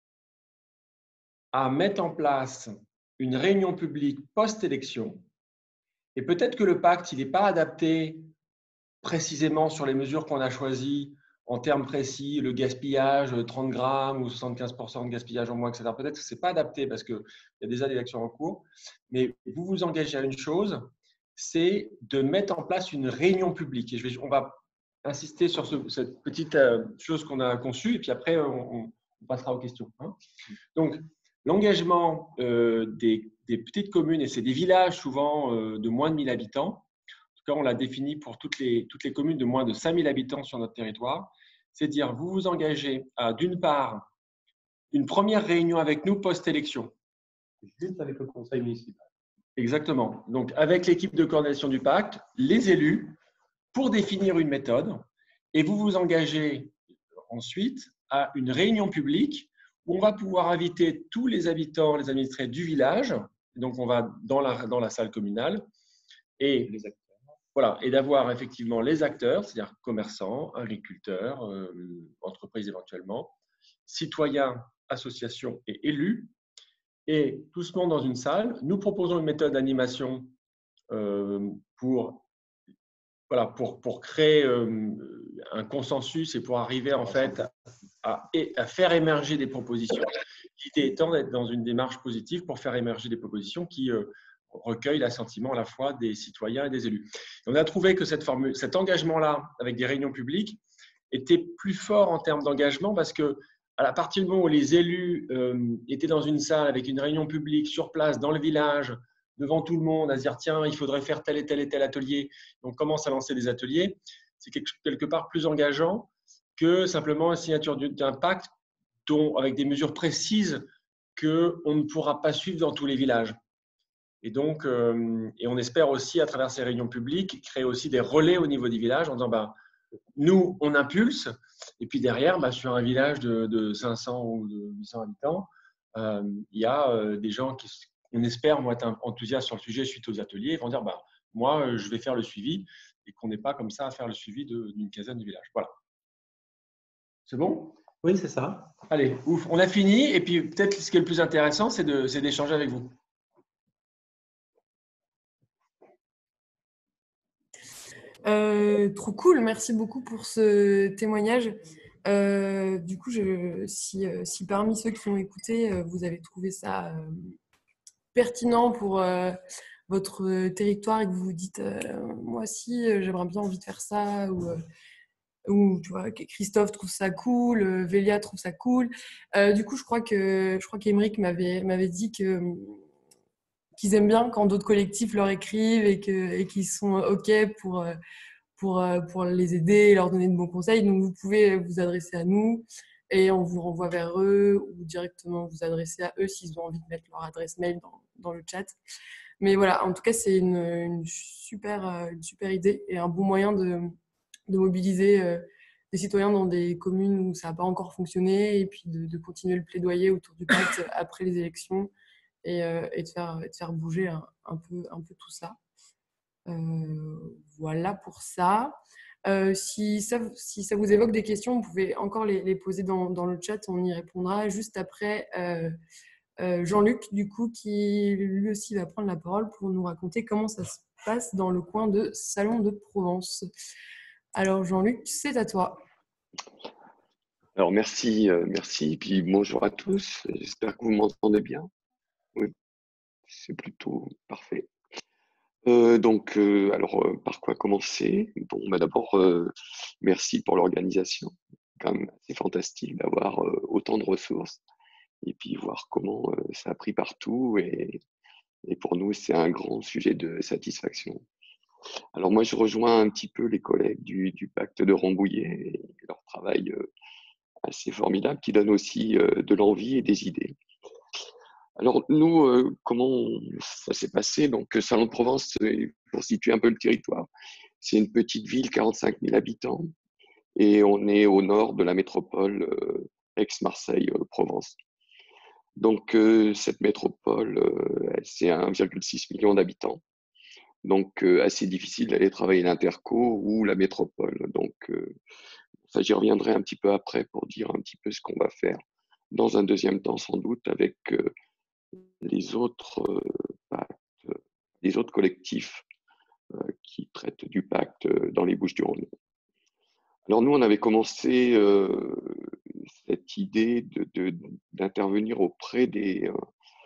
à mettre en place une réunion publique post-élection, et peut-être que le pacte, il n'est pas adapté précisément sur les mesures qu'on a choisies, en termes précis, le gaspillage, trente grammes ou soixante-quinze pour cent de gaspillage en moins, et cetera. Peut-être que ce n'est pas adapté parce qu'il y a déjà des actions en cours, mais vous vous engagez à une chose, c'est de mettre en place une réunion publique. Et je vais, on va insister sur ce, cette petite euh, chose qu'on a conçue et puis après, on, on, on passera aux questions. Hein. Donc, l'engagement euh, des, des petites communes, et c'est des villages souvent euh, de moins de mille habitants, en tout cas, on l'a défini pour toutes les, toutes les communes de moins de cinq mille habitants sur notre territoire, c'est dire, vous vous engagez à, d'une part, une première réunion avec nous post-élection. Juste avec le conseil municipal. Exactement. Donc, avec l'équipe de coordination du pacte, les élus, pour définir une méthode, et vous vous engagez ensuite à une réunion publique où on va pouvoir inviter tous les habitants, les administrés du village. Donc, on va dans la, dans la salle communale et, Les acteurs. voilà, et d'avoir effectivement les acteurs, c'est-à-dire commerçants, agriculteurs, euh, entreprises éventuellement, citoyens, associations et élus. Et tout ce monde dans une salle, nous proposons une méthode d'animation euh, pour, voilà, pour, pour créer euh, un consensus et pour arriver en fait à, à faire émerger des propositions. L'idée étant d'être dans une démarche positive pour faire émerger des propositions qui euh, recueillent l'assentiment à la fois des citoyens et des élus. Et on a trouvé que cette formule, cet engagement-là, avec des réunions publiques, était plus fort en termes d'engagement parce que à partir du moment où les élus euh, étaient dans une salle avec une réunion publique sur place, dans le village, devant tout le monde, à se dire tiens, il faudrait faire tel et tel et tel atelier, on commence à lancer des ateliers, c'est quelque, quelque part plus engageant que simplement une signature d'un pacte dont, avec des mesures précises qu'on ne pourra pas suivre dans tous les villages. Et donc, euh, et on espère aussi, à travers ces réunions publiques, créer aussi des relais au niveau des villages en disant bah, nous, on impulse, et puis derrière, bah, sur un village de, de cinq cents ou de huit cents habitants, euh, il y a euh, des gens qui, on espère, vont être enthousiastes sur le sujet suite aux ateliers, et vont dire bah, moi, je vais faire le suivi, et qu'on n'est pas comme ça à faire le suivi d'une quinzaine de villages. Voilà. C'est bon? Oui, c'est ça. Allez, ouf, on a fini, et puis peut-être ce qui est le plus intéressant, c'est d'échanger avec vous. Euh, trop cool, merci beaucoup pour ce témoignage. Euh, du coup, je, si, si parmi ceux qui ont écouté, vous avez trouvé ça euh, pertinent pour euh, votre territoire et que vous vous dites euh, moi aussi, j'aimerais bien envie de faire ça, ou, euh, ou tu vois, Christophe trouve ça cool, euh, Vélia trouve ça cool. Euh, du coup, je crois que je crois qu'Émeric m'avait m'avait dit que qu'ils aiment bien quand d'autres collectifs leur écrivent et que et qu'ils sont ok pour euh, pour, pour les aider et leur donner de bons conseils. Donc, vous pouvez vous adresser à nous et on vous renvoie vers eux ou directement vous adresser à eux s'ils ont envie de mettre leur adresse mail dans, dans le chat. Mais voilà, en tout cas, c'est une, une, super, une super idée et un bon moyen de, de mobiliser euh, des citoyens dans des communes où ça n'a pas encore fonctionné et puis de, de continuer le plaidoyer autour du pacte après les élections et, euh, et, de, faire, et de faire bouger un, un, peu, un peu tout ça. Euh, voilà pour ça. Euh, si ça. Si ça vous évoque des questions, vous pouvez encore les, les poser dans, dans le chat, on y répondra juste après euh, euh, Jean-Luc, du coup, qui lui aussi va prendre la parole pour nous raconter comment ça se passe dans le coin de Salon de Provence. Alors Jean-Luc, c'est à toi. Alors merci, euh, merci, et puis bonjour à tous, j'espère que vous m'entendez bien. Oui, c'est plutôt parfait. Euh, donc, euh, alors, euh, par quoi commencer? Bon, bah, d'abord, euh, merci pour l'organisation. C'est quand même assez fantastique d'avoir euh, autant de ressources et puis voir comment euh, ça a pris partout. Et, et pour nous, c'est un grand sujet de satisfaction. Alors, moi, je rejoins un petit peu les collègues du, du pacte de Rambouillet et leur travail euh, assez formidable qui donne aussi euh, de l'envie et des idées. Alors, nous, euh, comment ça s'est passé? Donc, Salon de Provence, pour situer un peu le territoire, c'est une petite ville, quarante-cinq mille habitants, et on est au nord de la métropole euh, Aix-Marseille-Provence. Donc, euh, cette métropole, euh, c'est un virgule six million d'habitants. Donc, euh, assez difficile d'aller travailler l'interco ou la métropole. Donc, euh, ça, j'y reviendrai un petit peu après pour dire un petit peu ce qu'on va faire dans un deuxième temps, sans doute, avec euh, les autres euh, pactes, les autres collectifs euh, qui traitent du pacte euh, dans les Bouches-du-Rhône. Alors nous, on avait commencé euh, cette idée de, de, d'intervenir auprès des,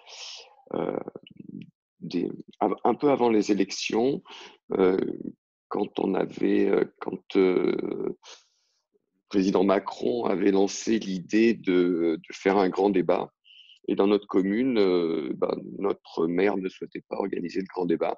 euh, des, un peu avant les élections, euh, quand on avait, quand euh, le président Macron avait lancé l'idée de, de faire un grand débat. Et dans notre commune, euh, ben, notre maire ne souhaitait pas organiser le grand débat.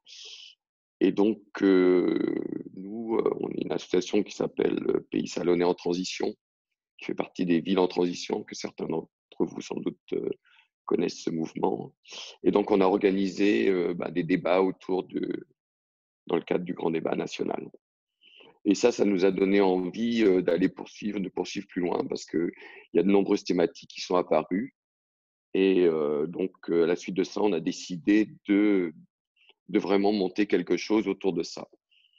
Et donc, euh, nous, euh, on est une association qui s'appelle Pays Salonnais en Transition, qui fait partie des villes en transition, que certains d'entre vous sans doute euh, connaissent ce mouvement. Et donc, on a organisé euh, ben, des débats autour de, dans le cadre du grand débat national. Et ça, ça nous a donné envie euh, d'aller poursuivre, de poursuivre plus loin, parce qu'il y a de nombreuses thématiques qui sont apparues. Et euh, donc, euh, à la suite de ça, on a décidé de, de vraiment monter quelque chose autour de ça.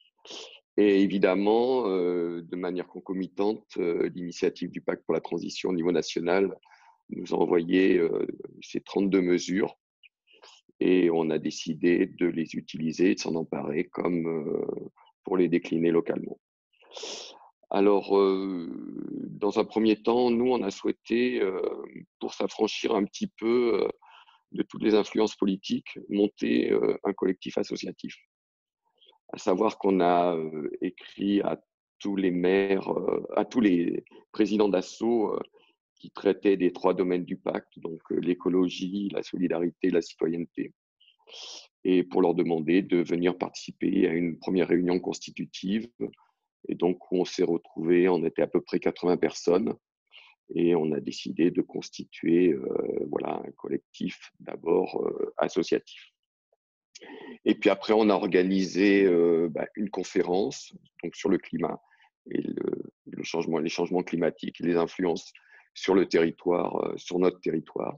Et évidemment, euh, de manière concomitante, euh, l'initiative du Pacte pour la transition au niveau national nous a envoyé euh, ces trente-deux mesures et on a décidé de les utiliser, de s'en emparer comme euh, pour les décliner localement. Alors, euh, dans un premier temps, nous, on a souhaité, euh, pour s'affranchir un petit peu euh, de toutes les influences politiques, monter euh, un collectif associatif. À savoir qu'on a euh, écrit à tous les maires, euh, à tous les présidents d'asso euh, qui traitaient des trois domaines du pacte, donc euh, l'écologie, la solidarité, la citoyenneté, et pour leur demander de venir participer à une première réunion constitutive. Et donc, on s'est retrouvés, on était à peu près quatre-vingts personnes, et on a décidé de constituer euh, voilà, un collectif d'abord euh, associatif. Et puis après, on a organisé euh, bah, une conférence donc, sur le climat et le, le changement, les changements climatiques et les influences sur le territoire, euh, sur notre territoire.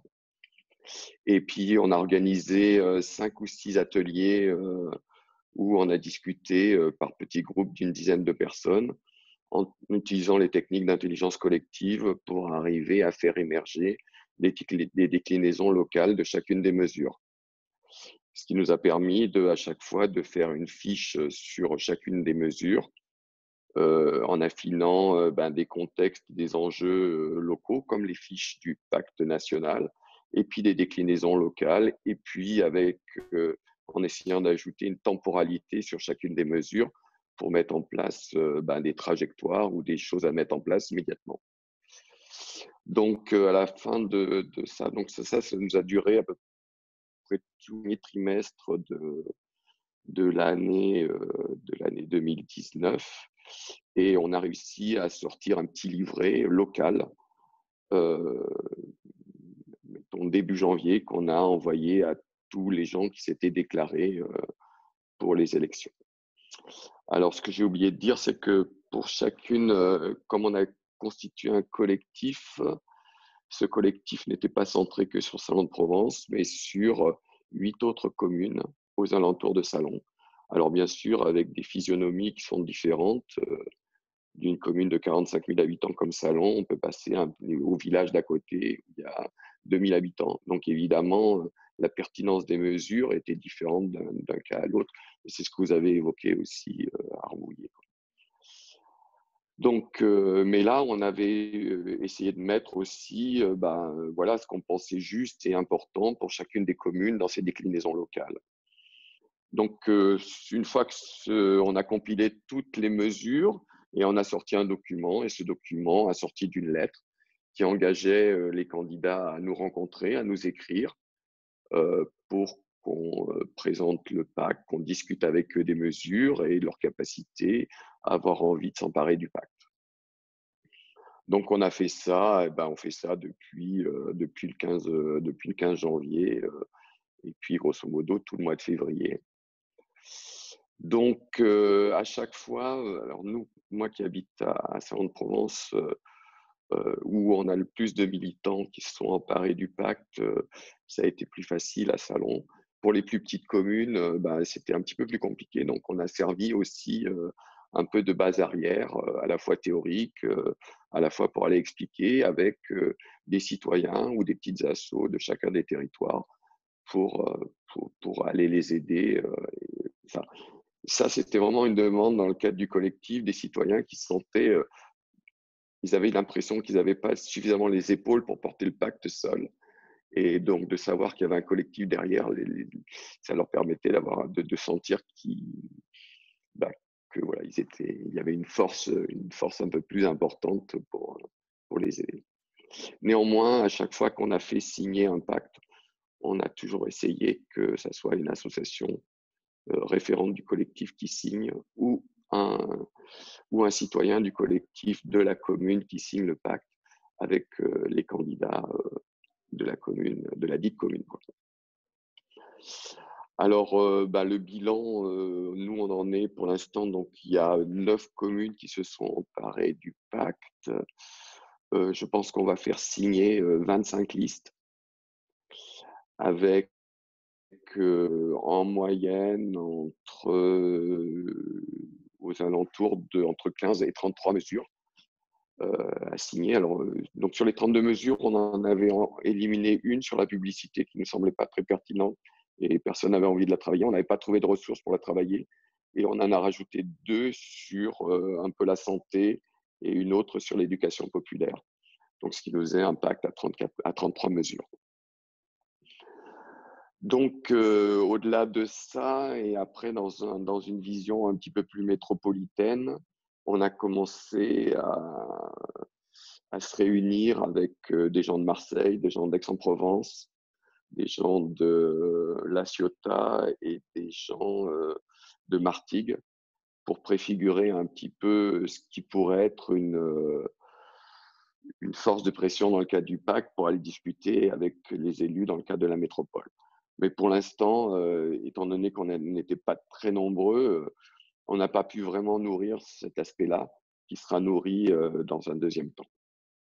Et puis, on a organisé euh, cinq ou six ateliers euh, où on a discuté euh, par petits groupes d'une dizaine de personnes en utilisant les techniques d'intelligence collective pour arriver à faire émerger des, des déclinaisons locales de chacune des mesures. Ce qui nous a permis de, à chaque fois de faire une fiche sur chacune des mesures euh, en affinant euh, ben, des contextes, des enjeux euh, locaux comme les fiches du pacte national et puis des déclinaisons locales et puis avec, euh, en essayant d'ajouter une temporalité sur chacune des mesures pour mettre en place euh, ben, des trajectoires ou des choses à mettre en place immédiatement. Donc, euh, à la fin de, de ça, donc ça, ça, ça nous a duré à peu près tous les trimestres de, de l'année euh, de l'année deux mille dix-neuf et on a réussi à sortir un petit livret local euh, mettons début janvier qu'on a envoyé à tous les gens qui s'étaient déclarés euh, pour les élections. Alors, ce que j'ai oublié de dire, c'est que pour chacune, euh, comme on a constitué un collectif, ce collectif n'était pas centré que sur Salon de Provence, mais sur huit autres communes aux alentours de Salon. Alors, bien sûr, avec des physionomies qui sont différentes. Euh, d'une commune de quarante-cinq mille habitants comme Salon, on peut passer un, au village d'à côté où il y a deux mille habitants. Donc, évidemment, la pertinence des mesures était différente d'un, d'un cas à l'autre. Et c'est ce que vous avez évoqué aussi euh, à Rambouillet. Donc, euh, mais là, on avait essayé de mettre aussi euh, ben, voilà, ce qu'on pensait juste et important pour chacune des communes dans ces déclinaisons locales. Donc, euh, une fois qu'on a compilé toutes les mesures, et on a sorti un document, et ce document a sorti d'une lettre qui engageait euh, les candidats à nous rencontrer, à nous écrire euh, pour qu'on euh, présente le pacte, qu'on discute avec eux des mesures et de leur capacité à avoir envie de s'emparer du pacte. Donc, on a fait ça, et ben, on fait ça depuis, euh, depuis, le, quinze, euh, depuis le quinze janvier euh, et puis, grosso modo, tout le mois de février. Donc, euh, à chaque fois, alors nous, moi qui habite à, à Salon de Provence, euh, euh, où on a le plus de militants qui se sont emparés du pacte, euh, ça a été plus facile à Salon. Pour les plus petites communes, euh, bah, c'était un petit peu plus compliqué. Donc, on a servi aussi euh, un peu de base arrière, euh, à la fois théorique, euh, à la fois pour aller expliquer avec euh, des citoyens ou des petites assos de chacun des territoires pour, euh, pour, pour aller les aider. Euh, et, enfin, ça, c'était vraiment une demande dans le cadre du collectif des citoyens qui se sentaient, euh, ils avaient l'impression qu'ils n'avaient pas suffisamment les épaules pour porter le pacte seul. Et donc, de savoir qu'il y avait un collectif derrière, les, les, ça leur permettait d'avoir, de, de sentir qu'ils, bah, ils étaient, il y avait une force, une force un peu plus importante pour, pour les aider. Néanmoins, à chaque fois qu'on a fait signer un pacte, on a toujours essayé que ça soit une association euh, référente du collectif qui signe ou un, ou un citoyen du collectif de la commune qui signe le pacte avec euh, les candidats euh, de la commune, de la dite commune, quoi. Alors, euh, bah, le bilan, euh, nous, on en est pour l'instant, donc il y a neuf communes qui se sont emparées du pacte. Euh, je pense qu'on va faire signer euh, vingt-cinq listes avec euh, en moyenne entre euh, aux alentours de entre quinze et trente-trois mesures euh, à signer. Alors, euh, donc sur les trente-deux mesures, on en avait en, éliminé une sur la publicité qui ne semblait pas très pertinente et personne n'avait envie de la travailler. On n'avait pas trouvé de ressources pour la travailler et on en a rajouté deux sur euh, un peu la santé et une autre sur l'éducation populaire. Donc, ce qui nous faisait un pacte à, trente-quatre, à trente-trois mesures. Donc, euh, au-delà de ça, et après, dans, un, dans une vision un petit peu plus métropolitaine, on a commencé à, à se réunir avec euh, des gens de Marseille, des gens d'Aix-en-Provence, des gens de La Ciotat et des gens euh, de Martigues pour préfigurer un petit peu ce qui pourrait être une... Euh, une force de pression dans le cadre du pacte pour aller discuter avec les élus dans le cadre de la métropole. Mais pour l'instant, euh, étant donné qu'on n'était pas très nombreux, euh, on n'a pas pu vraiment nourrir cet aspect-là, qui sera nourri euh, dans un deuxième temps.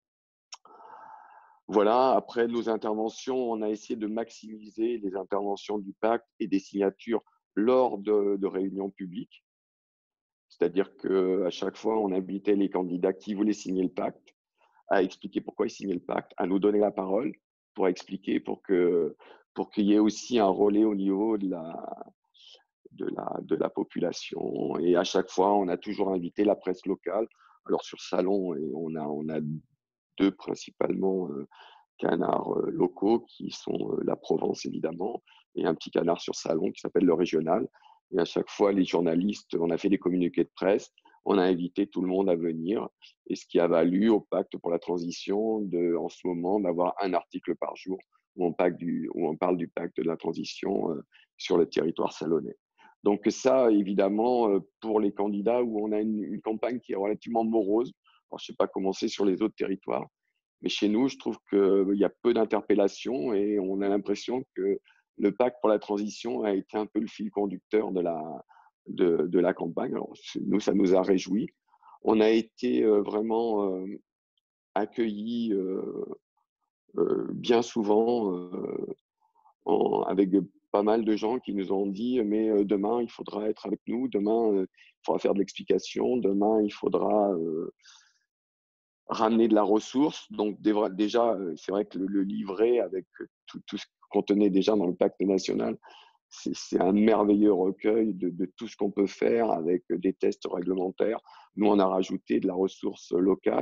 Voilà, après nos interventions, on a essayé de maximiser les interventions du pacte et des signatures lors de, de réunions publiques. C'est-à-dire qu'à chaque fois, on invitait les candidats qui voulaient signer le pacte à expliquer pourquoi ils signaient le pacte, à nous donner la parole pour expliquer, pour que pour qu'il y ait aussi un relais au niveau de la, de, la, de la population. Et à chaque fois, on a toujours invité la presse locale. Alors sur Salon, on a, on a deux principalement euh, canards euh, locaux qui sont euh, la Provence évidemment, et un petit canard sur Salon qui s'appelle le Régional. Et à chaque fois, les journalistes, on a fait des communiqués de presse, on a invité tout le monde à venir, et ce qui a valu au Pacte pour la transition, de, en ce moment, d'avoir un article par jour où on, pacte du, où on parle du Pacte de la transition euh, sur le territoire salonnais. Donc ça, évidemment, euh, pour les candidats où on a une, une campagne qui est relativement morose, alors je ne sais pas comment c'est sur les autres territoires, mais chez nous, je trouve qu'il y a peu d'interpellations et on a l'impression que le pacte pour la transition a été un peu le fil conducteur de la, de, de la campagne. Alors, nous, ça nous a réjouis. On a été euh, vraiment euh, accueillis euh, euh, bien souvent euh, en, avec pas mal de gens qui nous ont dit « mais euh, demain, il faudra être avec nous, demain, euh, il faudra faire de l'explication, demain, il faudra… Euh, ramener de la ressource. » Donc déjà, c'est vrai que le, le livret avec tout, tout ce qu'on contenait déjà dans le pacte national, c'est un merveilleux recueil de, de tout ce qu'on peut faire avec des tests réglementaires. Nous, on a rajouté de la ressource locale.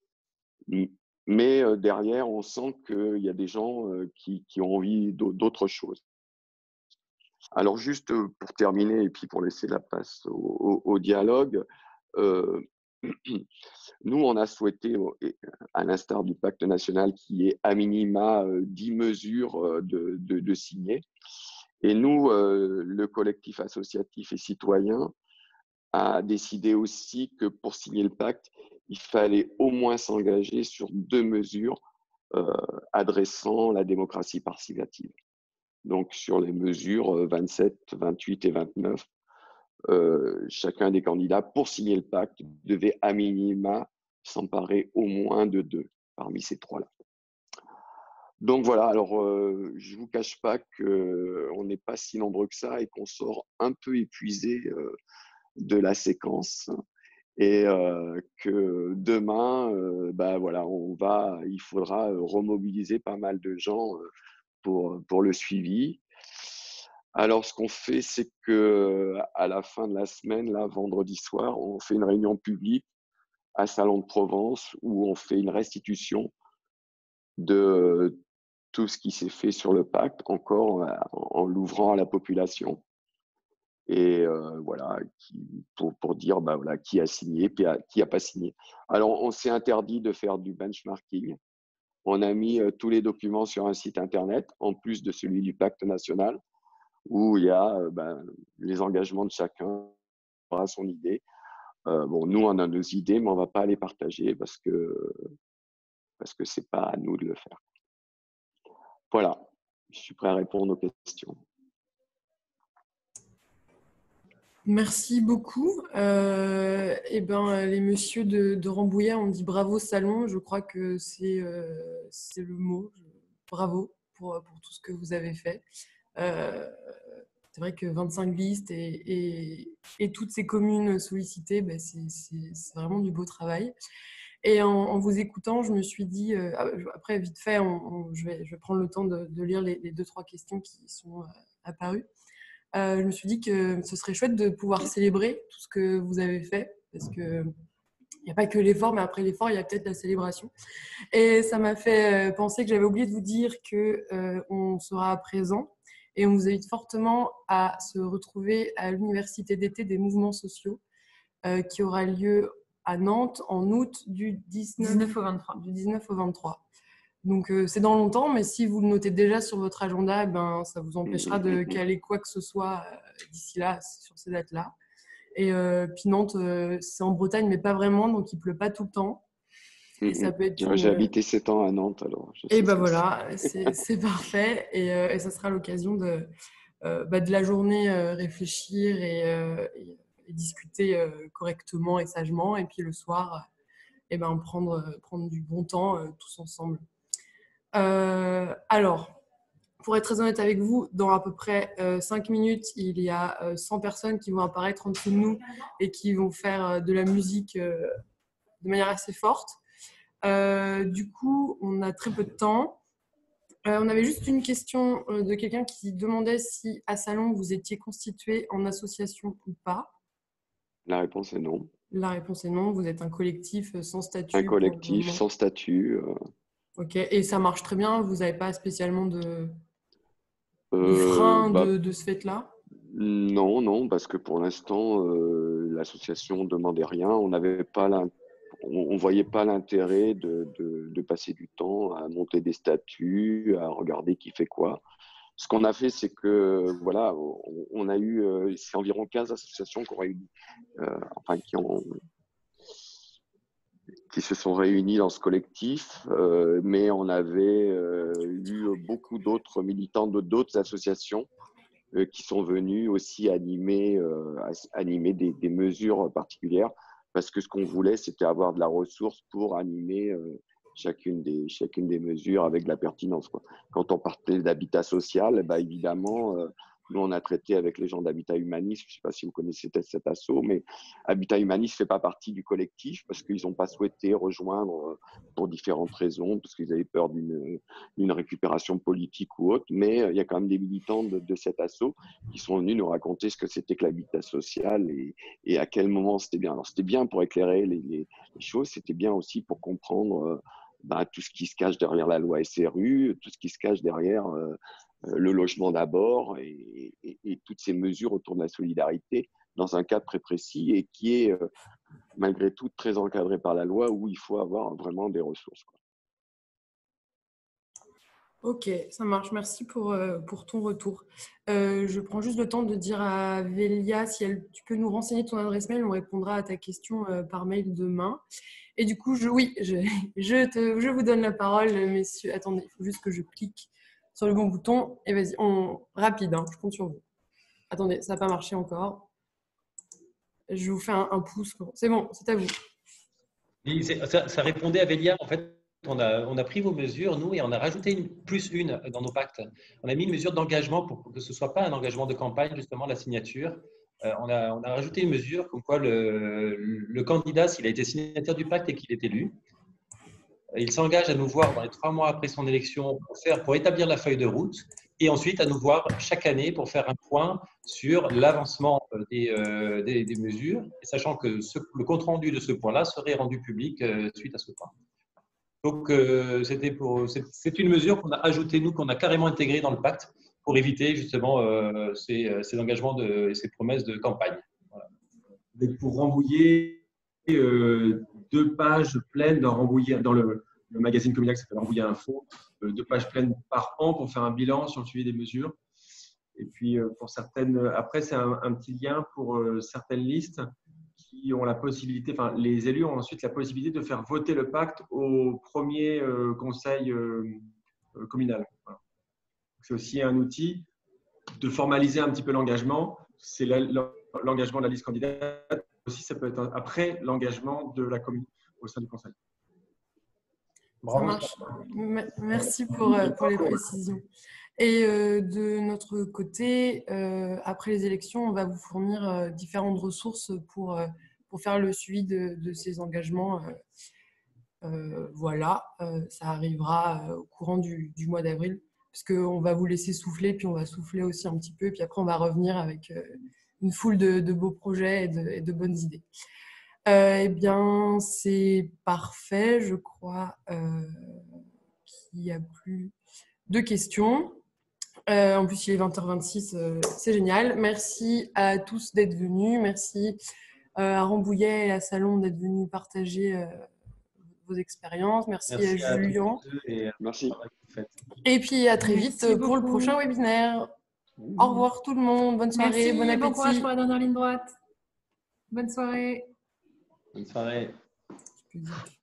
Mais derrière, on sent qu'il y a des gens qui, qui ont envie d'autre chose. Alors juste pour terminer et puis pour laisser la place au, au, au dialogue, euh, nous, on a souhaité, à l'instar du pacte national, qui est à minima dix mesures de, de, de signer. Et nous, euh, le collectif associatif et citoyen, a décidé aussi que pour signer le pacte, il fallait au moins s'engager sur deux mesures euh, adressant la démocratie participative. Donc, sur les mesures vingt-sept, vingt-huit et vingt-neuf, Euh, chacun des candidats, pour signer le pacte, devait à minima s'emparer au moins de deux parmi ces trois-là. Donc voilà, alors euh, je ne vous cache pas qu'on n'est pas si nombreux que ça et qu'on sort un peu épuisé euh, de la séquence et euh, que demain, euh, bah voilà, on va, il faudra remobiliser pas mal de gens euh, pour, pour le suivi. Alors, ce qu'on fait, c'est qu'à la fin de la semaine, là, vendredi soir, on fait une réunion publique à Salon de Provence où on fait une restitution de tout ce qui s'est fait sur le pacte, encore en, en l'ouvrant à la population. et euh, voilà, qui, pour, pour dire bah, voilà, qui a signé, puis a, qui n'a pas signé. Alors, on s'est interdit de faire du benchmarking. On a mis euh, tous les documents sur un site internet, en plus de celui du pacte national, où il y a euh, ben, les engagements de chacun à son idée. Euh, bon, nous, on a nos idées, mais on ne va pas les partager parce que parce que ce n'est pas à nous de le faire. Voilà, je suis prêt à répondre aux questions. Merci beaucoup. Euh, eh ben, les messieurs de, de Rambouillet ont dit bravo Salon. Je crois que c'est euh, c'est le mot. Bravo pour, pour tout ce que vous avez fait. Euh, c'est vrai que vingt-cinq listes et, et, et toutes ces communes sollicitées, ben c'est, c'est, c'est vraiment du beau travail. Et en, en vous écoutant, je me suis dit, euh, après vite fait, on, on, je, vais, je vais prendre le temps de, de lire les, les deux, trois questions qui sont euh, apparues. Euh, je me suis dit que ce serait chouette de pouvoir célébrer tout ce que vous avez fait, parce que il n'y a pas que l'effort, mais après l'effort, il y a peut-être la célébration. Et ça m'a fait penser que j'avais oublié de vous dire qu'on euh, sera présent et on vous invite fortement à se retrouver à l'Université d'été des mouvements sociaux euh, qui aura lieu à Nantes en août du dix-neuf au vingt-trois. Du dix-neuf au vingt-trois. Donc, euh, c'est dans longtemps, mais si vous le notez déjà sur votre agenda, ben, ça vous empêchera de caler quoi que ce soit euh, d'ici là, sur ces dates-là. Et euh, puis Nantes, euh, c'est en Bretagne, mais pas vraiment, donc il pleut pas tout le temps. Et ça peut être une... J'ai habité sept ans à Nantes, alors. Je et ben bah voilà, c'est, c'est parfait. Et, euh, et ça sera l'occasion de, euh, bah, de la journée euh, réfléchir et, euh, et, et discuter euh, correctement et sagement. Et puis le soir, et ben, prendre, prendre du bon temps euh, tous ensemble. Euh, alors, pour être très honnête avec vous, dans à peu près euh, cinq minutes, il y a euh, cent personnes qui vont apparaître en dessous de nous et qui vont faire euh, de la musique euh, de manière assez forte. Euh, du coup, on a très peu de temps. Euh, on avait juste une question euh, de quelqu'un qui demandait si à Salon, vous étiez constitué en association ou pas. La réponse est non. La réponse est non. Vous êtes un collectif sans statut. Un collectif sans statut. Euh... Ok, et ça marche très bien. Vous n'avez pas spécialement de, de frein euh, bah, de, de ce fait-là? Non, non, parce que pour l'instant, euh, l'association ne demandait rien. On n'avait pas la, on ne voyait pas l'intérêt de, de, de passer du temps à monter des statuts, à regarder qui fait quoi. Ce qu'on a fait, c'est que voilà, on, on a eu, euh, c'est environ quinze associations qui ont réuni, euh, enfin qui ont qui se sont réunis dans ce collectif, euh, mais on avait euh, eu beaucoup d'autres militants de d'autres associations euh, qui sont venus aussi animer, euh, animer des, des mesures particulières, parce que ce qu'on voulait, c'était avoir de la ressource pour animer euh, chacune, des, chacune des mesures avec de la pertinence, quoi. Quand on parlait d'habitat social, bah, évidemment, euh, nous, on a traité avec les gens d'Habitat Humaniste. Je ne sais pas si vous connaissez cet asso, mais Habitat Humaniste ne fait pas partie du collectif parce qu'ils n'ont pas souhaité rejoindre pour différentes raisons, parce qu'ils avaient peur d'une, d'une récupération politique ou autre. Mais il y a quand même des militants de, de cet asso qui sont venus nous raconter ce que c'était que l'habitat social et, et à quel moment c'était bien. Alors, c'était bien pour éclairer les, les, les choses, c'était bien aussi pour comprendre euh, ben, tout ce qui se cache derrière la loi S R U, tout ce qui se cache derrière euh, le logement d'abord et, et, et toutes ces mesures autour de la solidarité dans un cadre très précis et qui est euh, malgré tout très encadré par la loi où il faut avoir vraiment des ressources, quoi. Ok, ça marche. Merci pour, euh, pour ton retour. Euh, je prends juste le temps de dire à Vélia si elle, tu peux nous renseigner ton adresse mail, on répondra à ta question euh, par mail demain. Et du coup, je, oui, je, je, te, je vous donne la parole, messieurs. Attendez, il faut juste que je clique sur le bon bouton. Et vas-y, on, rapide, hein, je compte sur vous. Attendez, ça n'a pas marché encore. Je vous fais un, un pouce. C'est bon, c'est à vous. Et ça, ça répondait à Vélia, en fait. On a, on a pris vos mesures, nous, et on a rajouté une, plus une dans nos pactes. On a mis une mesure d'engagement pour que ce ne soit pas un engagement de campagne, justement, la signature. Euh, on, a, on a rajouté une mesure comme quoi le, le candidat, s'il a été signataire du pacte et qu'il est élu, il s'engage à nous voir dans les trois mois après son élection pour, faire, pour établir la feuille de route et ensuite à nous voir chaque année pour faire un point sur l'avancement des, euh, des, des mesures, sachant que ce, le compte-rendu de ce point-là serait rendu public euh, suite à ce point. Donc, euh, c'était pour, c'est, c'est une mesure qu'on a ajoutée, nous, qu'on a carrément intégrée dans le pacte pour éviter justement euh, ces, ces engagements de, et ces promesses de campagne. Voilà. Et pour Rambouillet, euh, deux pages pleines dans, Rambouillet, dans le, le magazine communal qui s'appelle Rambouillet Info, euh, deux pages pleines par an pour faire un bilan sur le suivi des mesures. Et puis, euh, pour certaines, après, c'est un, un petit lien pour euh, certaines listes qui ont la possibilité, enfin, les élus ont ensuite la possibilité de faire voter le pacte au premier euh, conseil euh, euh, communal. Voilà. C'est aussi un outil de formaliser un petit peu l'engagement. C'est l'engagement de la liste candidate. Aussi, ça peut être après l'engagement de la commune au sein du conseil. Bravo. Ça marche. Merci pour, pour les précisions. Et euh, de notre côté, euh, après les élections, on va vous fournir euh, différentes ressources pour, euh, pour faire le suivi de, de ces engagements. Euh, euh, voilà, euh, ça arrivera euh, au courant du, du mois d'avril, parce qu'on va vous laisser souffler, puis on va souffler aussi un petit peu, puis après on va revenir avec euh, une foule de, de beaux projets et de, et de bonnes idées. Euh, eh bien, c'est parfait, je crois euh, qu'il n'y a plus de questions. Euh, en plus, il est vingt heures vingt-six, euh, c'est génial. Merci à tous d'être venus. Merci euh, à Rambouillet et à Salon d'être venus partager euh, vos expériences. Merci, Merci à, à Julien. Et, Merci. Et puis à très vite Merci pour beaucoup. Le prochain webinaire. Mmh. Au revoir tout le monde. Bonne soirée. Merci, bon appétit. Bon courage pour la dernière ligne droite. Bonne soirée. Bonne soirée.